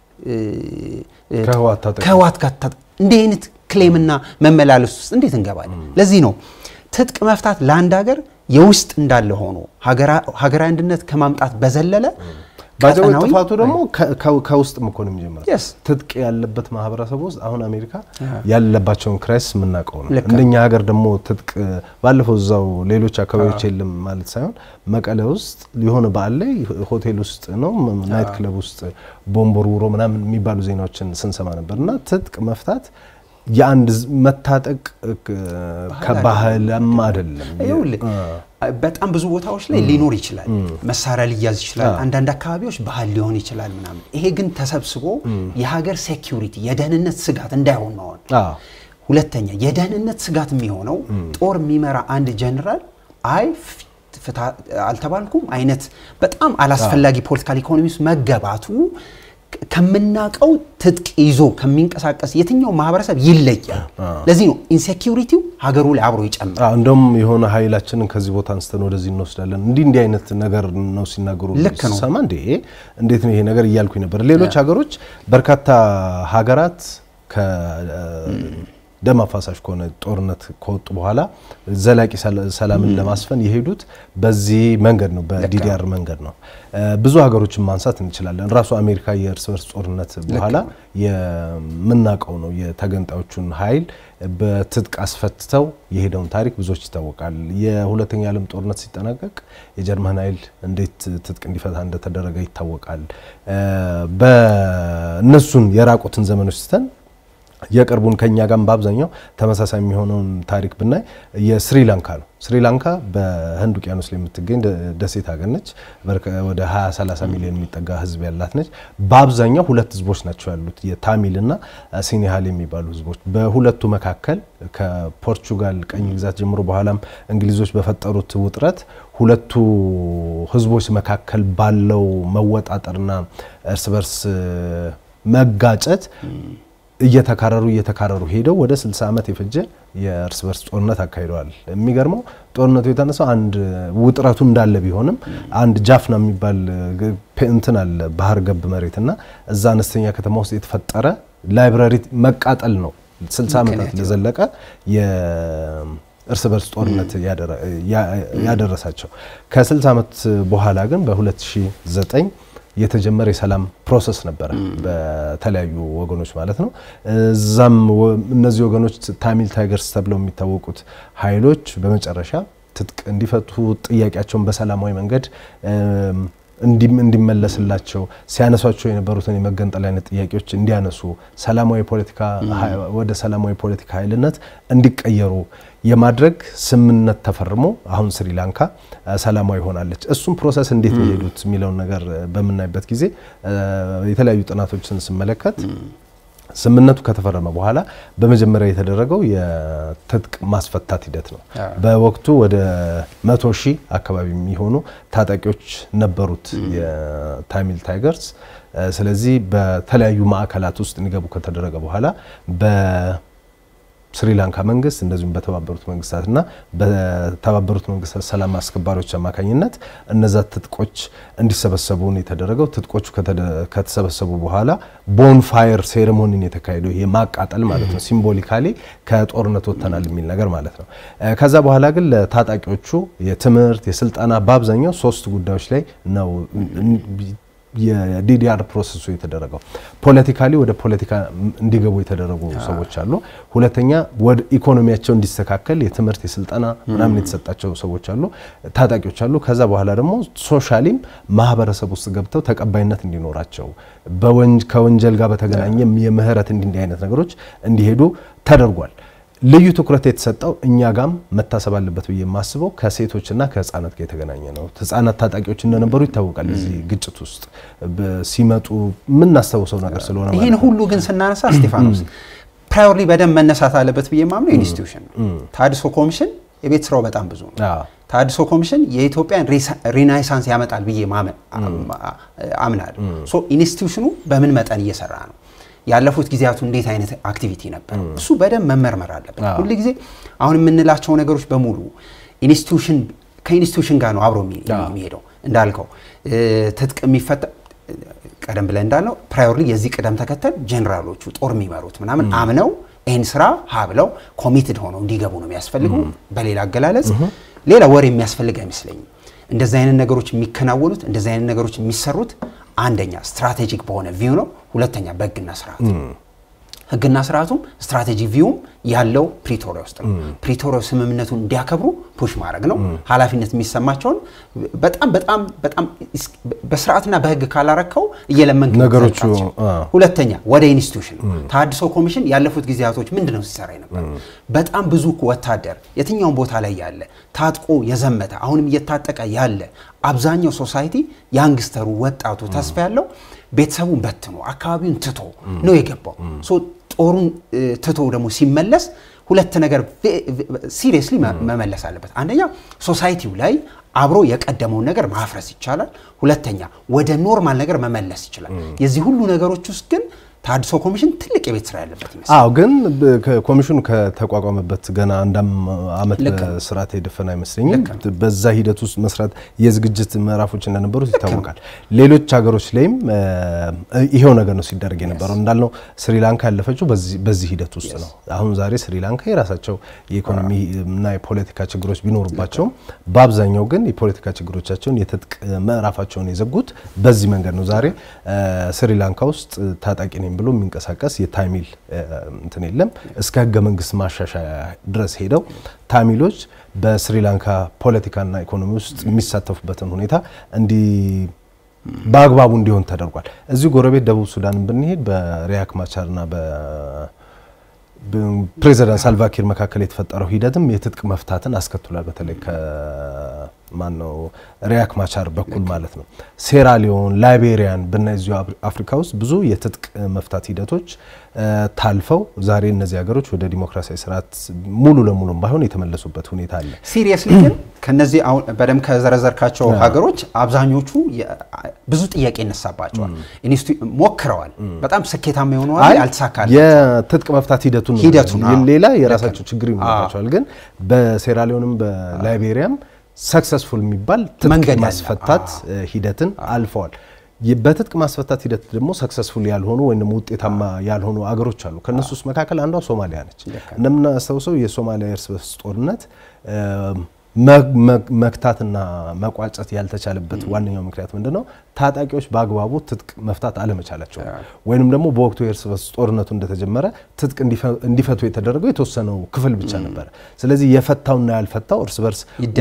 ከዋት ጋር እንደ አይነት ክሌምና መመላለስ ውስጥ እንዴት እንገባለን? ለዚህ ነው ትጥቅ መፍታት ለአንድ ሀገር የውስጥ እንዳለ ሆኖ ሀገር አንድነት ከማምጣት በዘለለ ባጀው ተፋቱ ደግሞ ከውስጥም እኮ ነው የሚጀምረው። ትጥቅ ያለበት ማህበረሰብ ውስጥ አሁን አሜሪካ ያለባቸውን ክራይስ ምናቀው ነው። እንደኛ ሀገር ደግሞ ትጥቅ ባለፈው እዛው ሌሎች አካባቢዎች የለም ማለት ሳይሆን መቀሌ ውስጥ ሊሆነ በአለ ሆቴል ውስጥ ነው ናይት ክለብ ውስጥ ቦምቦር ውሮ ምናምን የሚባሉ ዜናዎችን ስንሰማ ነበርና ትጥቅ መፍታት የአንድ መታጠቅ ከባህልም አይደለም። ይኸውልህ በጣም ብዙ ቦታዎች ላይ ሊኖር ይችላል፣ መሳሪያ ሊያዝ ይችላል፣ አንዳንድ አካባቢዎች ባህል ሊሆን ይችላል ምናምን። ይሄ ግን ተሰብስቦ የሀገር ሴኩሪቲ የደህንነት ስጋት እንዳይሆን ነው። ሁለተኛ የደህንነት ስጋት የሚሆነው ጦር የሚመራ አንድ ጀነራል አይ አልተባልኩም አይነት በጣም አላስፈላጊ ፖለቲካል ኢኮኖሚስ መገባቱ ከመናቀው ትጥቅ ይዞ ከሚንቀሳቀስ የትኛው ማህበረሰብ ይለያል። ለዚህ ነው ኢንሴኩሪቲው ሀገሩ ላይ አብሮ ይጨምራል። አዎ እንደም የሆነ ኃይላችንን ከዚህ ቦታ አንስተን ወደዚህ እንወስዳለን እንዲ እንዲ አይነት ነገር ነው ሲናገሩ ሰማ እንዴ እንዴት ነው ይሄ ነገር ይያልኩኝ ነበር። ሌሎች ሀገሮች በርካታ ሀገራት ከ ደም አፋሳሽ ከሆነ ጦርነት ከወጡ በኋላ ዘላቂ ሰላምን ለማስፈን የሄዱት በዚህ መንገድ ነው፣ በዲዲአር መንገድ ነው። ብዙ ሀገሮችን ማንሳት እንችላለን። ራሱ አሜሪካ የእርስ በርስ ጦርነት በኋላ የምናቀው ነው የተገንጣዮቹን ኃይል በትጥቅ አስፈትተው የሄደውን ታሪክ ብዙዎች ይታወቃል። የሁለተኛ ዓለም ጦርነት ሲጠናቀቅ የጀርመን ኃይል እንዴት ትጥቅ እንዲፈታ እንደተደረገ ይታወቃል። በእነሱን የራቁትን ዘመኖች ስተን የቅርቡን ከኛ ጋር በአብዛኛው ተመሳሳይ የሚሆነውን ታሪክ ብናይ የስሪላንካ ነው። ስሪላንካ በህንድ ውቅያኖስ ላይ የምትገኝ ደሴት ሀገር ነች። ወደ ሃያ ሰላሳ ሚሊዮን የሚጠጋ ህዝብ ያላት ነች። በአብዛኛው ሁለት ህዝቦች ናቸው ያሉት፣ የታሚልና ሲኒሃል የሚባሉ ህዝቦች። በሁለቱ መካከል ከፖርቹጋል ቀኝ ግዛት ጀምሮ በኋላም እንግሊዞች በፈጠሩት ውጥረት ሁለቱ ህዝቦች መካከል ባለው መወጣጠርና እርስ በርስ መጋጨት እየተካረሩ እየተካረሩ ሄደው ወደ ስልሳ አመት የፈጀ የእርስ በርስ ጦርነት አካሂደዋል። የሚገርመው ጦርነቱ የተነሳው አንድ ውጥረቱ እንዳለ ቢሆንም አንድ ጃፍና የሚባል እንትን አለ ባህር ገብ መሬትና እዛ አነስተኛ ከተማ ውስጥ የተፈጠረ ላይብራሪ መቃጠል ነው ስልሳ አመታት ለዘለቀ የእርስ በርስ ጦርነት ያደረሳቸው። ከ60 አመት በኋላ ግን በ2009 የተጀመረ የሰላም ፕሮሰስ ነበር በተለያዩ ወገኖች ማለት ነው። እዛም እነዚህ ወገኖች ታሚል ታይገርስ ተብለው የሚታወቁት ኃይሎች በመጨረሻ ትጥቅ እንዲፈቱ ጥያቄያቸውን በሰላማዊ መንገድ እንዲመለስላቸው ሲያነሷቸው የነበሩትን የመገንጠል አይነት ጥያቄዎች እንዲያነሱ ሰላማዊ ፖለቲካ ወደ ሰላማዊ ፖለቲካ ኃይልነት እንዲቀየሩ የማድረግ ስምምነት ተፈርሞ አሁን ስሪላንካ ሰላማዊ ሆናለች። እሱም ፕሮሰስ እንዴት ይሄዱት የሚለው ነገር በመናይበት ጊዜ የተለያዩ ጥናቶችን ስመለከት ስምምነቱ ከተፈረመ በኋላ በመጀመሪያ የተደረገው የትጥቅ ማስፈታት ሂደት ነው። በወቅቱ ወደ መቶ ሺህ አካባቢ የሚሆኑ ታጣቂዎች ነበሩት የታሚል ታይገርስ። ስለዚህ በተለያዩ ማዕከላት ውስጥ እንዲገቡ ከተደረገ በኋላ በስሪላንካ መንግስት እንደዚሁም በተባበሩት መንግስታትና በተባበሩት መንግስታት ሰላም አስከባሪዎች አማካኝነት እነዛ ትጥቆች እንዲሰበሰቡ ነው የተደረገው። ትጥቆቹ ከተሰበሰቡ በኋላ ቦንፋየር ሴሬሞኒን የተካሄደው ይሄ ማቃጠል ማለት ነው። ሲምቦሊካሊ ከጦርነት ወተናል የሚል ነገር ማለት ነው። ከዛ በኋላ ግን ለታጣቂዎቹ የትምህርት የስልጣና በአብዛኛው ሶስት ጉዳዮች ላይ ነው የዲዲአር ፕሮሰሱ የተደረገው። ፖለቲካሊ ወደ ፖለቲካ እንዲገቡ የተደረጉ ሰዎች አሉ። ሁለተኛ ወደ ኢኮኖሚያቸው እንዲስተካከል የትምህርት የስልጣና ምናምን የተሰጣቸው ሰዎች አሉ፣ ታጣቂዎች አሉ። ከዛ በኋላ ደግሞ ሶሻሊም ማህበረሰብ ውስጥ ገብተው ተቀባይነት እንዲኖራቸው በወንጅ ከወንጀል ጋር በተገናኘ የምህረት እንዲህ አይነት ነገሮች እንዲሄዱ ተደርጓል። ልዩ ትኩረት የተሰጠው እኛ ጋም መታሰብ አለበት ብዬ ማስበው ከሴቶችና ከህፃናት ጋር የተገናኘ ነው። ህፃናት ታጣቂዎች እንደነበሩ ይታወቃል። እዚህ ግጭት ውስጥ ሲመጡ ምን እናስተውሰው ነገር ስለሆነ ማለት ይሄን ሁሉ ግን ስናነሳ ስቴፋኖስ ፕራዮሪቲ በደም መነሳት አለበት ብዬ ማምነው ኢንስቲትዩሽን ነው። ታድሶ ኮሚሽን የቤት ስራው በጣም ብዙ ነው። ታድሶ ኮሚሽን የኢትዮጵያን ሪናይሳንስ ያመጣል ብዬ ማመን አምናለሁ። ሶ ኢንስቲትዩሽኑ በምን መጠን እየሰራ ነው? ያለፉት ጊዜያቱ እንዴት አይነት አክቲቪቲ ነበር? እሱ በደም መመርመር አለበት። ሁሉ ጊዜ አሁን የምንላቸው ነገሮች በሙሉ ኢንስቲትዩሽን ከኢንስቲትዩሽን ጋር ነው አብሮ የሚሄደው። እንዳልከው ትጥቅ የሚፈታ ቀደም ብለን እንዳልነው ፕራዮሪቲ የዚህ ቅደም ተከተል ጀነራሎቹ ጦር የሚመሩት ምናምን አምነው ይሄን ስራ ሀብለው ኮሚትድ ሆነው እንዲገቡ ነው የሚያስፈልገው። በሌላ አገላለጽ ሌላ ወሬ የሚያስፈልግ አይመስለኝም። እንደዚህ አይነት ነገሮች የሚከናወኑት እንደዚህ አይነት ነገሮች የሚሰሩት አንደኛ ስትራቴጂክ በሆነ ቪው ነው። ሁለተኛ በህግና ስርዓት ህግና ስርዓቱም ስትራቴጂ ቪውም ያለው ፕሪቶሪያ ውስጥ ነው። ፕሪቶሪያ ስምምነቱን እንዲያከብሩ ፑሽ ማድረግ ነው። ኃላፊነት የሚሰማቸውን በጣም በጣም በጣም በስርዓትና በህግ ካላረከው እየለመንክ ነገሮቹ። ሁለተኛ ወደ ኢንስቲትዩሽን ታድሶ ኮሚሽን ያለፉት ጊዜያቶች ምንድነው ሲሰራ ነበር? በጣም ብዙ ወታደር የትኛው ቦታ ላይ ያለ ታጥቆ የዘመተ አሁንም እየታጠቀ ያለ አብዛኛው ሶሳይቲ ያንግስተሩ ወጣቱ ተስፋ ያለው ቤተሰቡን በትኖ አካባቢውን ትቶ ነው የገባው። ሶ ጦሩን ትቶ ደግሞ ሲመለስ ሁለት ነገር ሲሪየስሊ መመለስ አለበት። አንደኛ ሶሳይቲው ላይ አብሮ የቀደመው ነገር ማፍረስ ይቻላል። ሁለተኛ ወደ ኖርማል ነገር መመለስ ይችላል። የዚህ ሁሉ ነገሮች ውስጥ ግን ታድሶ ኮሚሽን ትልቅ የቤት ስራ ያለበት ይመስላል። አዎ ግን ኮሚሽኑ ከተቋቋመበት ገና አንድ አመት ስርዓት የደፈነ አይመስለኝም። በዛ ሂደት ውስጥ መስራት የዝግጅት ምዕራፎች እንደነበሩት ይታወቃል። ሌሎች ሀገሮች ላይም ይሄው ነገር ነው ሲደረግ የነበረው። እንዳልነው ስሪላንካ ያለፈችው በዚህ በዚህ ሂደት ውስጥ ነው። አሁን ዛሬ ስሪላንካ የራሳቸው የኢኮኖሚ እና የፖለቲካ ችግሮች ቢኖርባቸው በአብዛኛው ግን የፖለቲካ ችግሮቻቸውን የትጥቅ ምዕራፋቸውን የዘጉት በዚህ መንገድ ነው። ዛሬ ስሪላንካ ውስጥ ታጣቂ ነኝ ብሎ የሚንቀሳቀስ የታሚል እንትን የለም። እስከ ህገ መንግስት ማሻሻያ ድረስ ሄደው ታሚሎች በስሪላንካ ፖለቲካና ኢኮኖሚ ውስጥ የሚሳተፉበትን ሁኔታ እንዲ በአግባቡ እንዲሆን ተደርጓል። እዚህ ጎረቤት ደቡብ ሱዳን ብንሄድ በሪያክ ማቻርና በ ፕሬዝዳንት ሳልቫኪር መካከል የተፈጠረው ሂደትም የትጥቅ መፍታትን አስከትሏል። በተለይ ከማነው ሪያክ ማቻር በኩል ማለት ነው። ሴራሊዮን ላይቤሪያን በእነዚህ አፍሪካ ውስጥ ብዙ የትጥቅ መፍታት ሂደቶች ታልፈው ዛሬ እነዚህ ሀገሮች ወደ ዲሞክራሲያዊ ስርዓት ሙሉ ለሙሉ ባይሆን የተመለሱበት ሁኔታ አለ። ሲሪየስሊ ግን ከነዚህ አሁን በደም ከዘረዘርካቸው ሀገሮች አብዛኞቹ ብዙ ጥያቄ ይነሳባቸዋል። ኢንስቲትዩት ሞክረዋል፣ በጣም ስኬታማ የሆነው አልተሳካላቸውም። የትጥቅ መፍታት ሂደቱን ሌላ የራሳቸው ችግር ይኖራቸዋል። ግን በሴራሊዮንም በላይቤሪያም ሰክሰስፉል የሚባል ትጥቅ ማስፈታት ሂደትን አልፈዋል። በትጥቅ ማስፈታት ሂደት ደግሞ ሰክሰስፉል ያልሆኑ ወይንም ውጤታማ ያልሆኑ አገሮች አሉ። ከነሱ ውስጥ መካከል አንዷ ሶማሊያ ነች። እንደምናስተውሰው የሶማሊያ እርስ በርስ ጦርነት መክታትና መቋጨት ያልተቻለበት ዋነኛው ምክንያት ምንድነው ታጣቂዎች በአግባቡ ትጥቅ መፍታት አለመቻላቸው ወይንም ደግሞ በወቅቱ የእርስ በርስ ጦርነቱ እንደተጀመረ ትጥቅ እንዲፈቱ የተደረገው የተወሰነው ክፍል ብቻ ነበር ስለዚህ የፈታውና ያልፈታው እርስ በርስ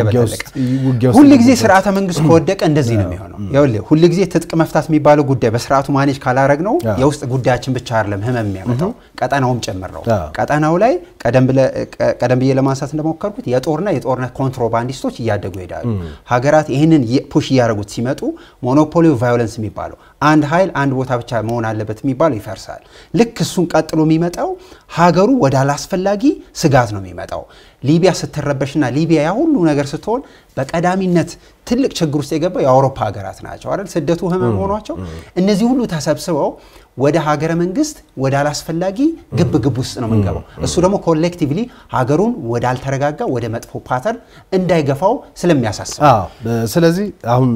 ይደበላለቃል ሁሉ ጊዜ ስርዓተ መንግስት ከወደቀ እንደዚህ ነው የሚሆነው ያው ሁሉ ጊዜ ትጥቅ መፍታት የሚባለው ጉዳይ በስርዓቱ ማኔጅ ካላረግ ነው የውስጥ ጉዳያችን ብቻ አይደለም ህመም የሚያመጣው ቀጣናውም ጨምረው ቀጣናው ላይ ቀደም ብለ ቀደም ብዬ ለማንሳት እንደሞከርኩት የጦርና የጦርነት ኮንትሮባንዲስቶች እያደጉ ይሄዳሉ ሀገራት ይሄንን ፑሽ ያረጉት ሲመጡ ሞኖፖሊ ቫዮለንስ የሚባለው አንድ ኃይል አንድ ቦታ ብቻ መሆን አለበት የሚባለው ይፈርሳል ልክ እሱን ቀጥሎ የሚመጣው ሀገሩ ወደ አላስፈላጊ ስጋት ነው የሚመጣው ሊቢያ ስትረበሽና ሊቢያ ያ ሁሉ ነገር ስትሆን በቀዳሚነት ትልቅ ችግር ውስጥ የገባው የአውሮፓ ሀገራት ናቸው አይደል ስደቱ ህመም ሆኗቸው እነዚህ ሁሉ ተሰብስበው ወደ ሀገረ መንግስት ወደ አላስፈላጊ ግብ ግብ ውስጥ ነው መንገባው እሱ ደግሞ ኮሌክቲቭሊ ሀገሩን ወደ አልተረጋጋ ወደ መጥፎ ፓተርን እንዳይገፋው ስለሚያሳስብ አዎ ስለዚህ አሁን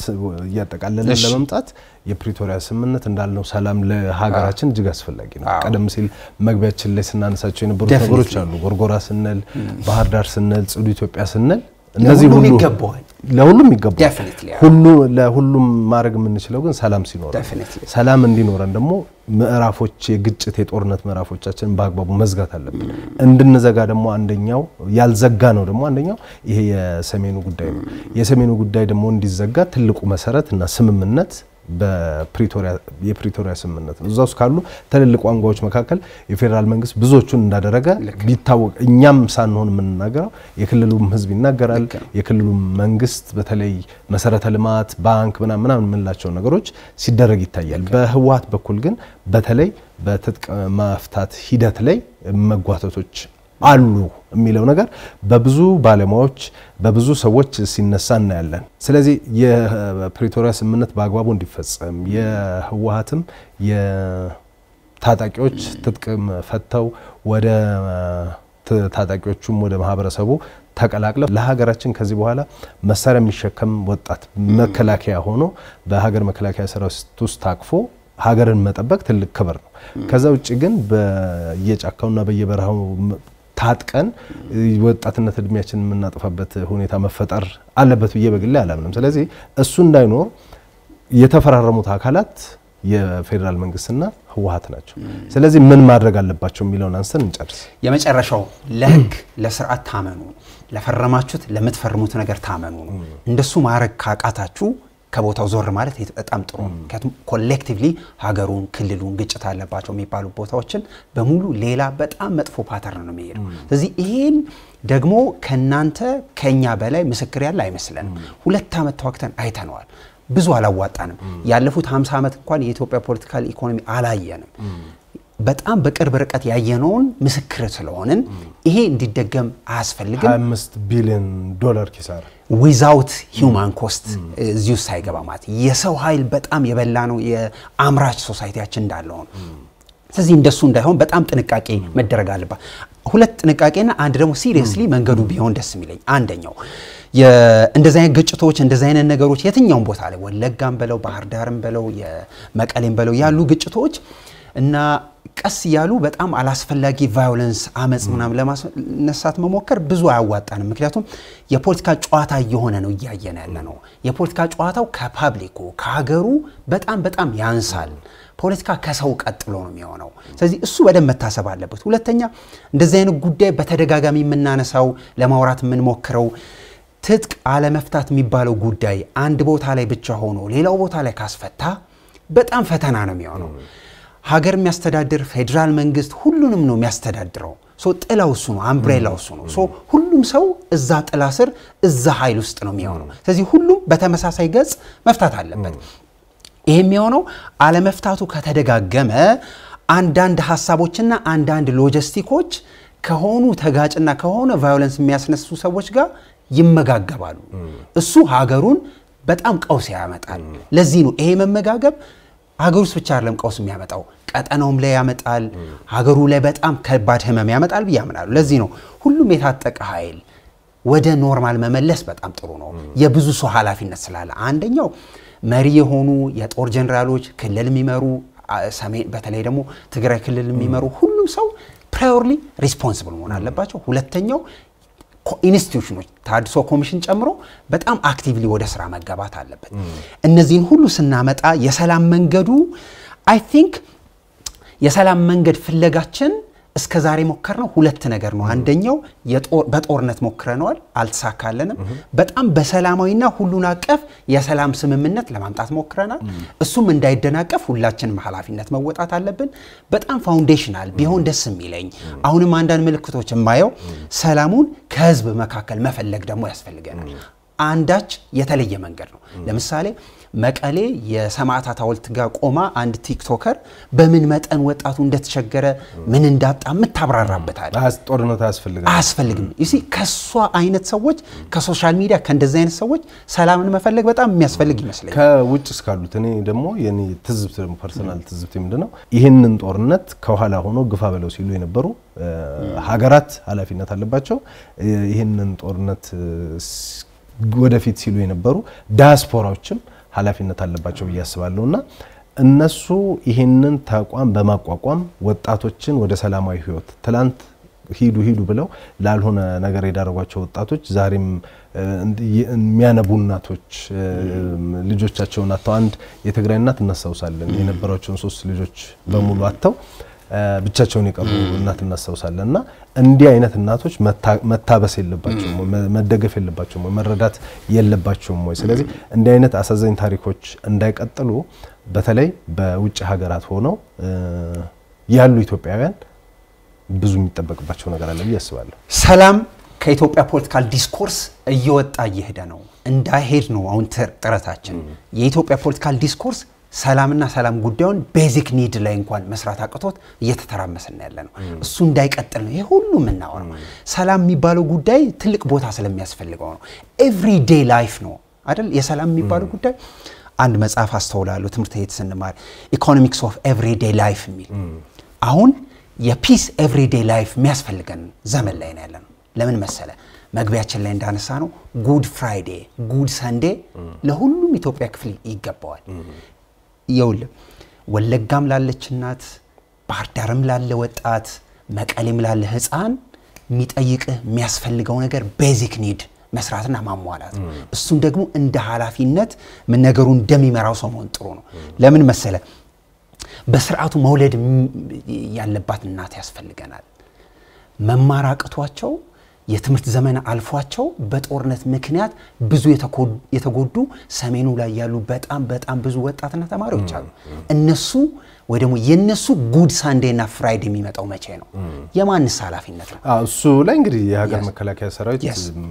ያጠቃለልን ለመምጣት የፕሪቶሪያ ስምምነት እንዳልነው ሰላም ለሀገራችን እጅግ አስፈላጊ ነው ቀደም ሲል መግቢያችን ላይ ስናነሳቸው የነበሩ ነገሮች አሉ ጎርጎራ ስንል ባህር ዳር ስንል ጽዱ ኢትዮጵያ ስንል እነዚህ ሁሉ ይገባዋል ለሁሉም ይገባዋል ሁሉ ለሁሉም ማድረግ የምንችለው ግን ሰላም ሲኖር ሰላም እንዲኖረን ደግሞ ምዕራፎች የግጭት የጦርነት ምዕራፎቻችን በአግባቡ መዝጋት አለብን እንድንዘጋ ደግሞ አንደኛው ያልዘጋ ነው ደግሞ አንደኛው ይሄ የሰሜኑ ጉዳይ ነው የሰሜኑ ጉዳይ ደግሞ እንዲዘጋ ትልቁ መሰረት እና ስምምነት በፕሪቶሪያ የፕሪቶሪያ ስምምነት ነው እዛው ካሉ ተልልቅ ዋንጓዎች መካከል የፌደራል መንግስት ብዙዎቹን እንዳደረገ ቢታወቅ እኛም ሳንሆን ምንናገረው የክልሉም ህዝብ ይናገራል የክልሉም መንግስት በተለይ መሰረተ ልማት ባንክ ምናምን ምናምን ምንላቸው ነገሮች ሲደረግ ይታያል በህዋት በኩል ግን በተለይ በትጥቅ መፍታት ሂደት ላይ መጓተቶች አሉ የሚለው ነገር በብዙ ባለሙያዎች በብዙ ሰዎች ሲነሳ እናያለን ስለዚህ የፕሪቶሪያ ስምምነት በአግባቡ እንዲፈጸም የህዋሃትም የታጣቂዎች ትጥቅ ፈተው ወደ ታጣቂዎቹም ወደ ማህበረሰቡ ተቀላቅለው ለሀገራችን ከዚህ በኋላ መሳሪያ የሚሸከም ወጣት መከላከያ ሆኖ በሀገር መከላከያ ሰራዊት ውስጥ ታቅፎ ሀገርን መጠበቅ ትልቅ ክብር ነው ከዛ ውጪ ግን በየጫካውና በየበረሃው ታጥቀን ወጣትነት እድሜያችንን የምናጠፋበት ሁኔታ መፈጠር አለበት ብዬ በግሌ አላምንም ስለዚህ እሱ እንዳይኖር የተፈራረሙት አካላት የፌደራል መንግስትና ህዋሃት ናቸው ስለዚህ ምን ማድረግ አለባቸው የሚለውን አንስተን እንጨርስ የመጨረሻው ለህግ ለስርዓት ታመኑ ለፈረማችሁት ለምትፈርሙት ነገር ታመኑ እንደሱ ማረግ ካቃታችሁ ከቦታው ዞር ማለት በጣም ጥሩ ነው ምክንያቱም ኮሌክቲቭሊ ሀገሩን ክልሉን ግጭት አለባቸው የሚባሉ ቦታዎችን በሙሉ ሌላ በጣም መጥፎ ፓተርን ነው የሚሄደው ስለዚህ ይሄን ደግሞ ከናንተ ከኛ በላይ ምስክር ያለ አይመስልንም ሁለት አመት ተዋክተን አይተነዋል ብዙ አላዋጣንም ያለፉት ሃምሳ አመት እንኳን የኢትዮጵያ ፖለቲካል ኢኮኖሚ አላየንም በጣም በቅርብ ርቀት ያየነውን ምስክር ስለሆነን ይሄ እንዲደገም አያስፈልግም ሃያ አምስት ቢሊዮን ዶላር ኪሳራ without human cost እዚሁ ሳይገባ ማለት የሰው ኃይል በጣም የበላ ነው የአምራች ሶሳይቲያችን እንዳለው ነው ስለዚህ እንደሱ እንዳይሆን በጣም ጥንቃቄ መደረግ አለበት ሁለት ጥንቃቄና አንድ ደግሞ ሲሪየስሊ መንገዱ ቢሆን ደስ የሚለኝ አንደኛው የእንደዛ አይነት ግጭቶች እንደዛ አይነት ነገሮች የትኛውም ቦታ ላይ ወለጋም በለው ባህር ዳርም በለው የመቀሌም በለው ያሉ ግጭቶች እና ቀስ ያሉ በጣም አላስፈላጊ ቫዮለንስ አመጽ ምናም ለማስነሳት መሞከር ብዙ አያዋጣንም ምክንያቱም የፖለቲካ ጨዋታ እየሆነ ነው እያየነ ያለ ነው የፖለቲካ ጨዋታው ከፓብሊኩ ከሀገሩ በጣም በጣም ያንሳል ፖለቲካ ከሰው ቀጥሎ ነው የሚሆነው ስለዚህ እሱ በደም መታሰብ አለበት ሁለተኛ እንደዚህ አይነት ጉዳይ በተደጋጋሚ የምናነሳው ለማውራት የምንሞክረው ትጥቅ አለ መፍታት የሚባለው ጉዳይ አንድ ቦታ ላይ ብቻ ሆኖ ሌላው ቦታ ላይ ካስፈታ በጣም ፈተና ነው የሚሆነው ሀገር የሚያስተዳድር ፌደራል መንግስት ሁሉንም ነው የሚያስተዳድረው ሶ ጥላው እሱ ነው አምብሬላው እሱ ነው ሶ ሁሉም ሰው እዛ ጥላ ስር እዛ ኃይል ውስጥ ነው የሚሆነው ስለዚህ ሁሉም በተመሳሳይ ገጽ መፍታት አለበት ይሄ የሚሆነው አለ መፍታቱ ከተደጋገመ አንዳንድ ሐሳቦችና አንዳንድ ሎጂስቲኮች ከሆኑ ተጋጭና ከሆነ ቫዮለንስ የሚያስነሱ ሰዎች ጋር ይመጋገባሉ እሱ ሀገሩን በጣም ቀውስ ያመጣል ለዚህ ነው ይሄ መመጋገብ ሀገሩ ብቻ አይደለም ቀውስ የሚያመጣው ቀጠናውም ላይ ያመጣል ሀገሩ ላይ በጣም ከባድ ህመም ያመጣል በያምናሉ ለዚህ ነው ሁሉም የታጠቀ ኃይል ወደ ኖርማል መመለስ በጣም ጥሩ ነው የብዙ ሰው ኃላፊነት ስላለ አንደኛው መሪ የሆኑ የጦር ጀነራሎች ክልል የሚመሩ ሰሜን በተለይ ደግሞ ትግራይ ክልል የሚመሩ ሁሉም ሰው ፕራዮሪሊ ሪስፖንሲብል መሆን አለባቸው ሁለተኛው ኢንስቲትዩሽኖች ታድሶ ኮሚሽን ጨምሮ በጣም አክቲቭሊ ወደ ስራ መገባት አለበት እነዚህን ሁሉ ስናመጣ የሰላም መንገዱ አይ ቲንክ የሰላም መንገድ ፍለጋችን እስከ ዛሬ ሞከርነው ሁለት ነገር ነው አንደኛው በጦርነት ሞክረናል አልተሳካለንም በጣም በሰላማዊና ሁሉን አቀፍ የሰላም ስምምነት ለማምጣት ሞክረናል እሱም እንዳይደናቀፍ ሁላችንም ኃላፊነት መወጣት አለብን በጣም ፋውንዴሽናል ቢሆን ደስ የሚለኝ አሁንም አንዳንድ ምልክቶች የማየው ሰላሙን ከህዝብ መካከል መፈለግ ደግሞ ያስፈልገናል አንዳች የተለየ መንገድ ነው ለምሳሌ መቀሌ የሰማዕታት ሐውልት ጋር ቆማ አንድ ቲክቶከር በምን መጠን ወጣቱ እንደተቸገረ ምን እንዳጣ ምታብራራበት አለ ጦርነት አያስፈልግም አያስፈልግም እሺ ከሷ አይነት ሰዎች ከሶሻል ሚዲያ ከእንደዚህ አይነት ሰዎች ሰላምን መፈለግ በጣም የሚያስፈልግ ይመስላል ከውጭ እስካሉት እኔ ደግሞ የኔ ትዝብት ፐርሰናል ትዝብት ምንድነው ይሄንን ጦርነት ከኋላ ሆኖ ግፋ በለው ሲሉ የነበሩ ሀገራት ኃላፊነት አለባቸው ይሄንን ጦርነት ወደፊት ሲሉ የነበሩ ዳያስፖራዎችም ኃላፊነት አለባቸው በያስባለውና እነሱ ይሄንን ተቋም በማቋቋም ወጣቶችን ወደ ሰላማዊ ህይወት ትላንት ሂዱ ሂዱ ብለው ላልሆነ ነገር የዳረጓቸው ወጣቶች ዛሬም የሚያነቡ እናቶች ልጆቻቸውን አጥተው አንድ የትግራይ እናት እናሳውሳለን የነበራቸውን ሶስት ልጆች በሙሉ አጥተው ብቻቸውን የቀሩ እናት እናሳውሳለንና እንዲህ አይነት እናቶች መታበስ የለባቸውም መደገፍ የለባቸውም መረዳት የለባቸውም ወይ ስለዚህ እንዲህ አይነት አሳዛኝ ታሪኮች እንዳይቀጥሉ በተለይ በውጭ ሀገራት ሆነው ያሉ ኢትዮጵያውያን ብዙ የሚጠበቅባቸው ነገር አለ ያስባለሁ ሰላም ከኢትዮጵያ ፖለቲካል ዲስኮርስ እየወጣ እየሄደ ነው እንዳይሄድ ነው አሁን ጥረታችን የኢትዮጵያ ፖለቲካል ዲስኮርስ ሰላምና ሰላም ጉዳዩን ቤዚክ ኒድ ላይ እንኳን መስራት አቅቶት እየተተራመሰና ያለ ነው እሱ እንዳይቀጥል ነው ይሄ ሁሉ ምናወራው ሰላም የሚባለው ጉዳይ ትልቅ ቦታ ስለሚያስፈልገው ነው ኤቭሪዴይ ላይፍ ነው አይደል የሰላም የሚባለው ጉዳይ አንድ መጽሐፍ አስተውላለሁ ትምርት ቤት ስንማር ኢኮኖሚክስ ኦፍ ኤቭሪዴይ ላይፍ የሚል አሁን የፒስ ኤቭሪዴይ ላይፍ የሚያስፈልገን ዘመን ላይ ነው ያለነው ለምን መሰለ መግቢያችን ላይ እንዳነሳ ነው ጉድ ፍራይዴ ጉድ ሰንዴ ለሁሉም ኢትዮጵያ ክፍል ይገባዋል ይውል ወለጋም ላለች እናት ባህርዳርም ላለ ወጣት መቀሌም ላለ ህፃን የሚጠይቅህ የሚያስፈልገው ነገር ቤዚክ ኒድ መስራትና ማሟላት እሱን ደግሞ እንደ ኃላፊነት ምን ነገሩን እንደሚመራው ሰው መሆን ጥሩ ነው ለምን መሰለ በስርዓቱ መውለድ ያለባት እናት ያስፈልገናል መማራቀቷቸው የትምርት ዘመን አልፏቸው በጦርነት ምክንያት ብዙ የተጎዱ ሰሜኑ ላይ ያሉ በጣም በጣም ብዙ ወጣትና ተማሪዎች አሉ እነሱ ወይ ደግሞ የነሱ ጉድ ሳንዴና ፍራይዴ የሚመጣው መቼ ነው የማንስ ኃላፊነት ነው እሱ ላይ እንግዲህ የሀገር መከላከያ ሰራዊት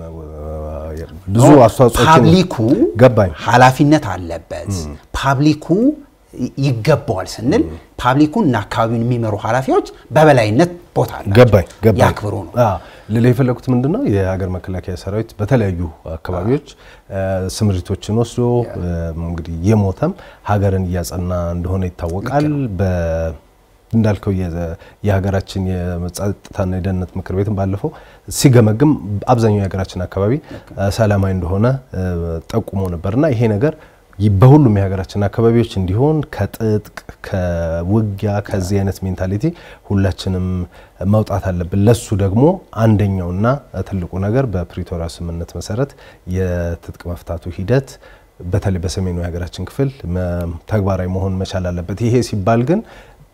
ብዙ አስተዋጽኦችን ፓብሊኩ ገባኝ ኃላፊነት አለበት ፓብሊኩ ይገባዋል ስንል ፓብሊኩና አካባቢውን የሚመሩ ኃላፊዎች በበላይነት ቦታ አላቸው ገባኝ ገባኝ ያክብሩ ነው አዎ ለላይ ፈለኩት ምንድነው የሀገር መከላከያ ሰራዊት በተለያዩ አካባቢዎች ስምሪቶችን ወስዶ እንግዲህ የሞተም ሀገርን ያጸና እንደሆነ ይታወቃል በ እንዳልከው የሀገራችን የመጻጥታና የደህንነት ምክር ቤትን ባለፈው ሲገመግም አብዛኛው የሀገራችን አካባቢ ሰላማዊ እንደሆነ ጠቁሞ ነበርና ይሄ ነገር በሁሉም የሀገራችን አካባቢዎች እንዲሆን ከጥጥቅ ከውጊያ ከዚህ አይነት ሜንታሊቲ ሁላችንም ማውጣት አለብን ለሱ ደግሞ አንደኛውና ትልቁ ነገር በፕሪቶሪያ ስምምነት መሰረት የትጥቅ መፍታቱ ሂደት በተለይ በሰሜኑ የሀገራችን ክፍል ተግባራዊ መሆን መቻል አለበት ይሄ ሲባል ግን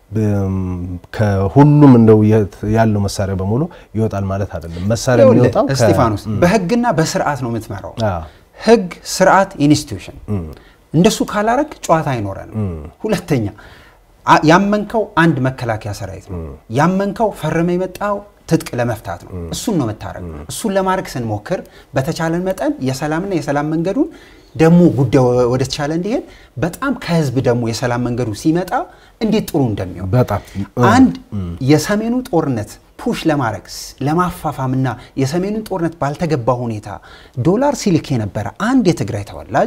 ከሁሉም እንደው ያለው መሳሪያ በሙሉ ይወጣል ማለት አይደለም መሳሪያ የሚወጣው እስጢፋኖስ በህግና በስርዓት ነው የምትመራው ህግ ስርዓት ኢንስቲትዩሽን እንደሱ ካላረክ ጨዋታ አይኖረንም ሁለተኛ ያመንከው አንድ መከላከያ ሰራዊት ነው ያመንከው ፈርመ የመጣው ትጥቅ ለመፍታት ነው እሱን ነው መታረቅ እሱን ለማድረግ ስንሞክር በተቻለን መጠን የሰላምና የሰላም መንገዱን ደሞ ጉዳዩ ወደ ተቻለ እንዲሄድ በጣም ከህዝብ ደሞ የሰላም መንገዱ ሲመጣ እንዴት ጥሩ እንደሚሆን በጣም አንድ የሰሜኑ ጦርነት ፑሽ ለማድረግ ለማፋፋምና የሰሜኑን ጦርነት ባልተገባ ሁኔታ ዶላር ሲልክ የነበረ አንድ የትግራይ ተወላጅ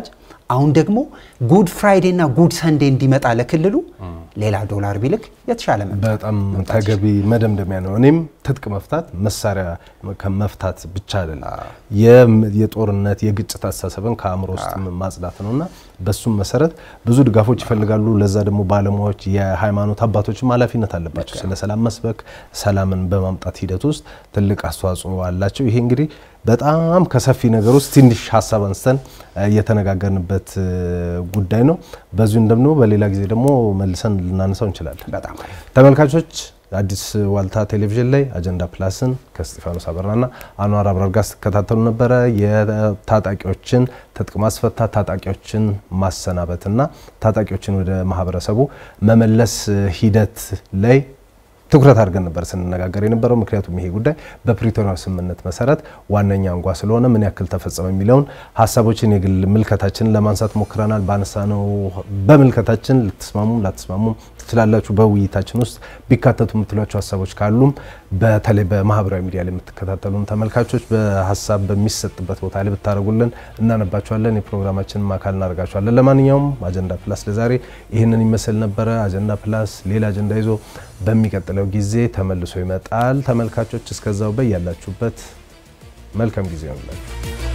አሁን ደግሞ ጉድ ፍራይዴ እና ጉድ ሰንዴ እንዲመጣ ለክልሉ ሌላ ዶላር ቢልክ የተሻለ መጣ በጣም ተገቢ መደምደሚያ ነው እኔም ትጥቅ መፍታት መሳሪያ ከመፍታት ብቻ አይደለም የጦርነት የግጭት አስተሳሰብን ከአእምሮ ውስጥ ማጽዳት ነውና በሱም መሰረት ብዙ ድጋፎች ይፈልጋሉ ለዛ ደግሞ ባለሙያዎች የሃይማኖት አባቶችም ኃላፊነት አለባቸው ስለ ሰላም መስበክ ሰላምን በማምጣት ሂደት ውስጥ ትልቅ አስተዋጽኦ አላቸው ይሄ እንግዲህ በጣም ከሰፊ ነገር ውስጥ ትንሽ ሐሳብ አንስተን የተነጋገርንበት ጉዳይ ነው በዚሁም ደግሞ በሌላ ጊዜ ደግሞ መልሰን ልናነሳው እንችላለን በጣም ተመልካቾች አዲስ ዋልታ ቴሌቪዥን ላይ አጀንዳ ፕላስን ከስቲፋኖስ አበራና አንዋር አብራር ጋር ተከታተሉ ነበር የታጣቂዎችን ትጥቅ ማስፈታት ታጣቂዎችን ማሰናበትና ታጣቂዎችን ወደ ማህበረሰቡ መመለስ ሂደት ላይ ትኩረት አድርገን ነበር ስንነጋገር የነበረው ምክንያቱም ይሄ ጉዳይ በፕሪቶሪያው ስምምነት መሰረት ዋነኛ አንጓ ስለሆነ ምን ያክል ተፈጸመ የሚለውን ሐሳቦችን የግል ምልከታችንን ለማንሳት ሞክረናል ባነሳነው በምልከታችን ልትስማሙ ላትስማሙ ትችላላችሁ በውይይታችን ውስጥ ቢካተቱ የምትሏቸው ሐሳቦች ካሉም በተለይ በማህበራዊ ሚዲያ ላይ የምትከታተሉን ተመልካቾች በሐሳብ በሚሰጥበት ቦታ ላይ ብታረጉልን እናነባቸዋለን የፕሮግራማችንን ማካል እናደርጋቸዋለን ለማንኛውም አጀንዳ ፕላስ ለዛሬ ይሄንን ይመስል ነበር አጀንዳ ፕላስ ሌላ አጀንዳ ይዞ በሚቀጥለው ጊዜ ተመልሶ ይመጣል ተመልካቾች እስከዛው በያላችሁበት መልካም ጊዜ ይሁንላችሁ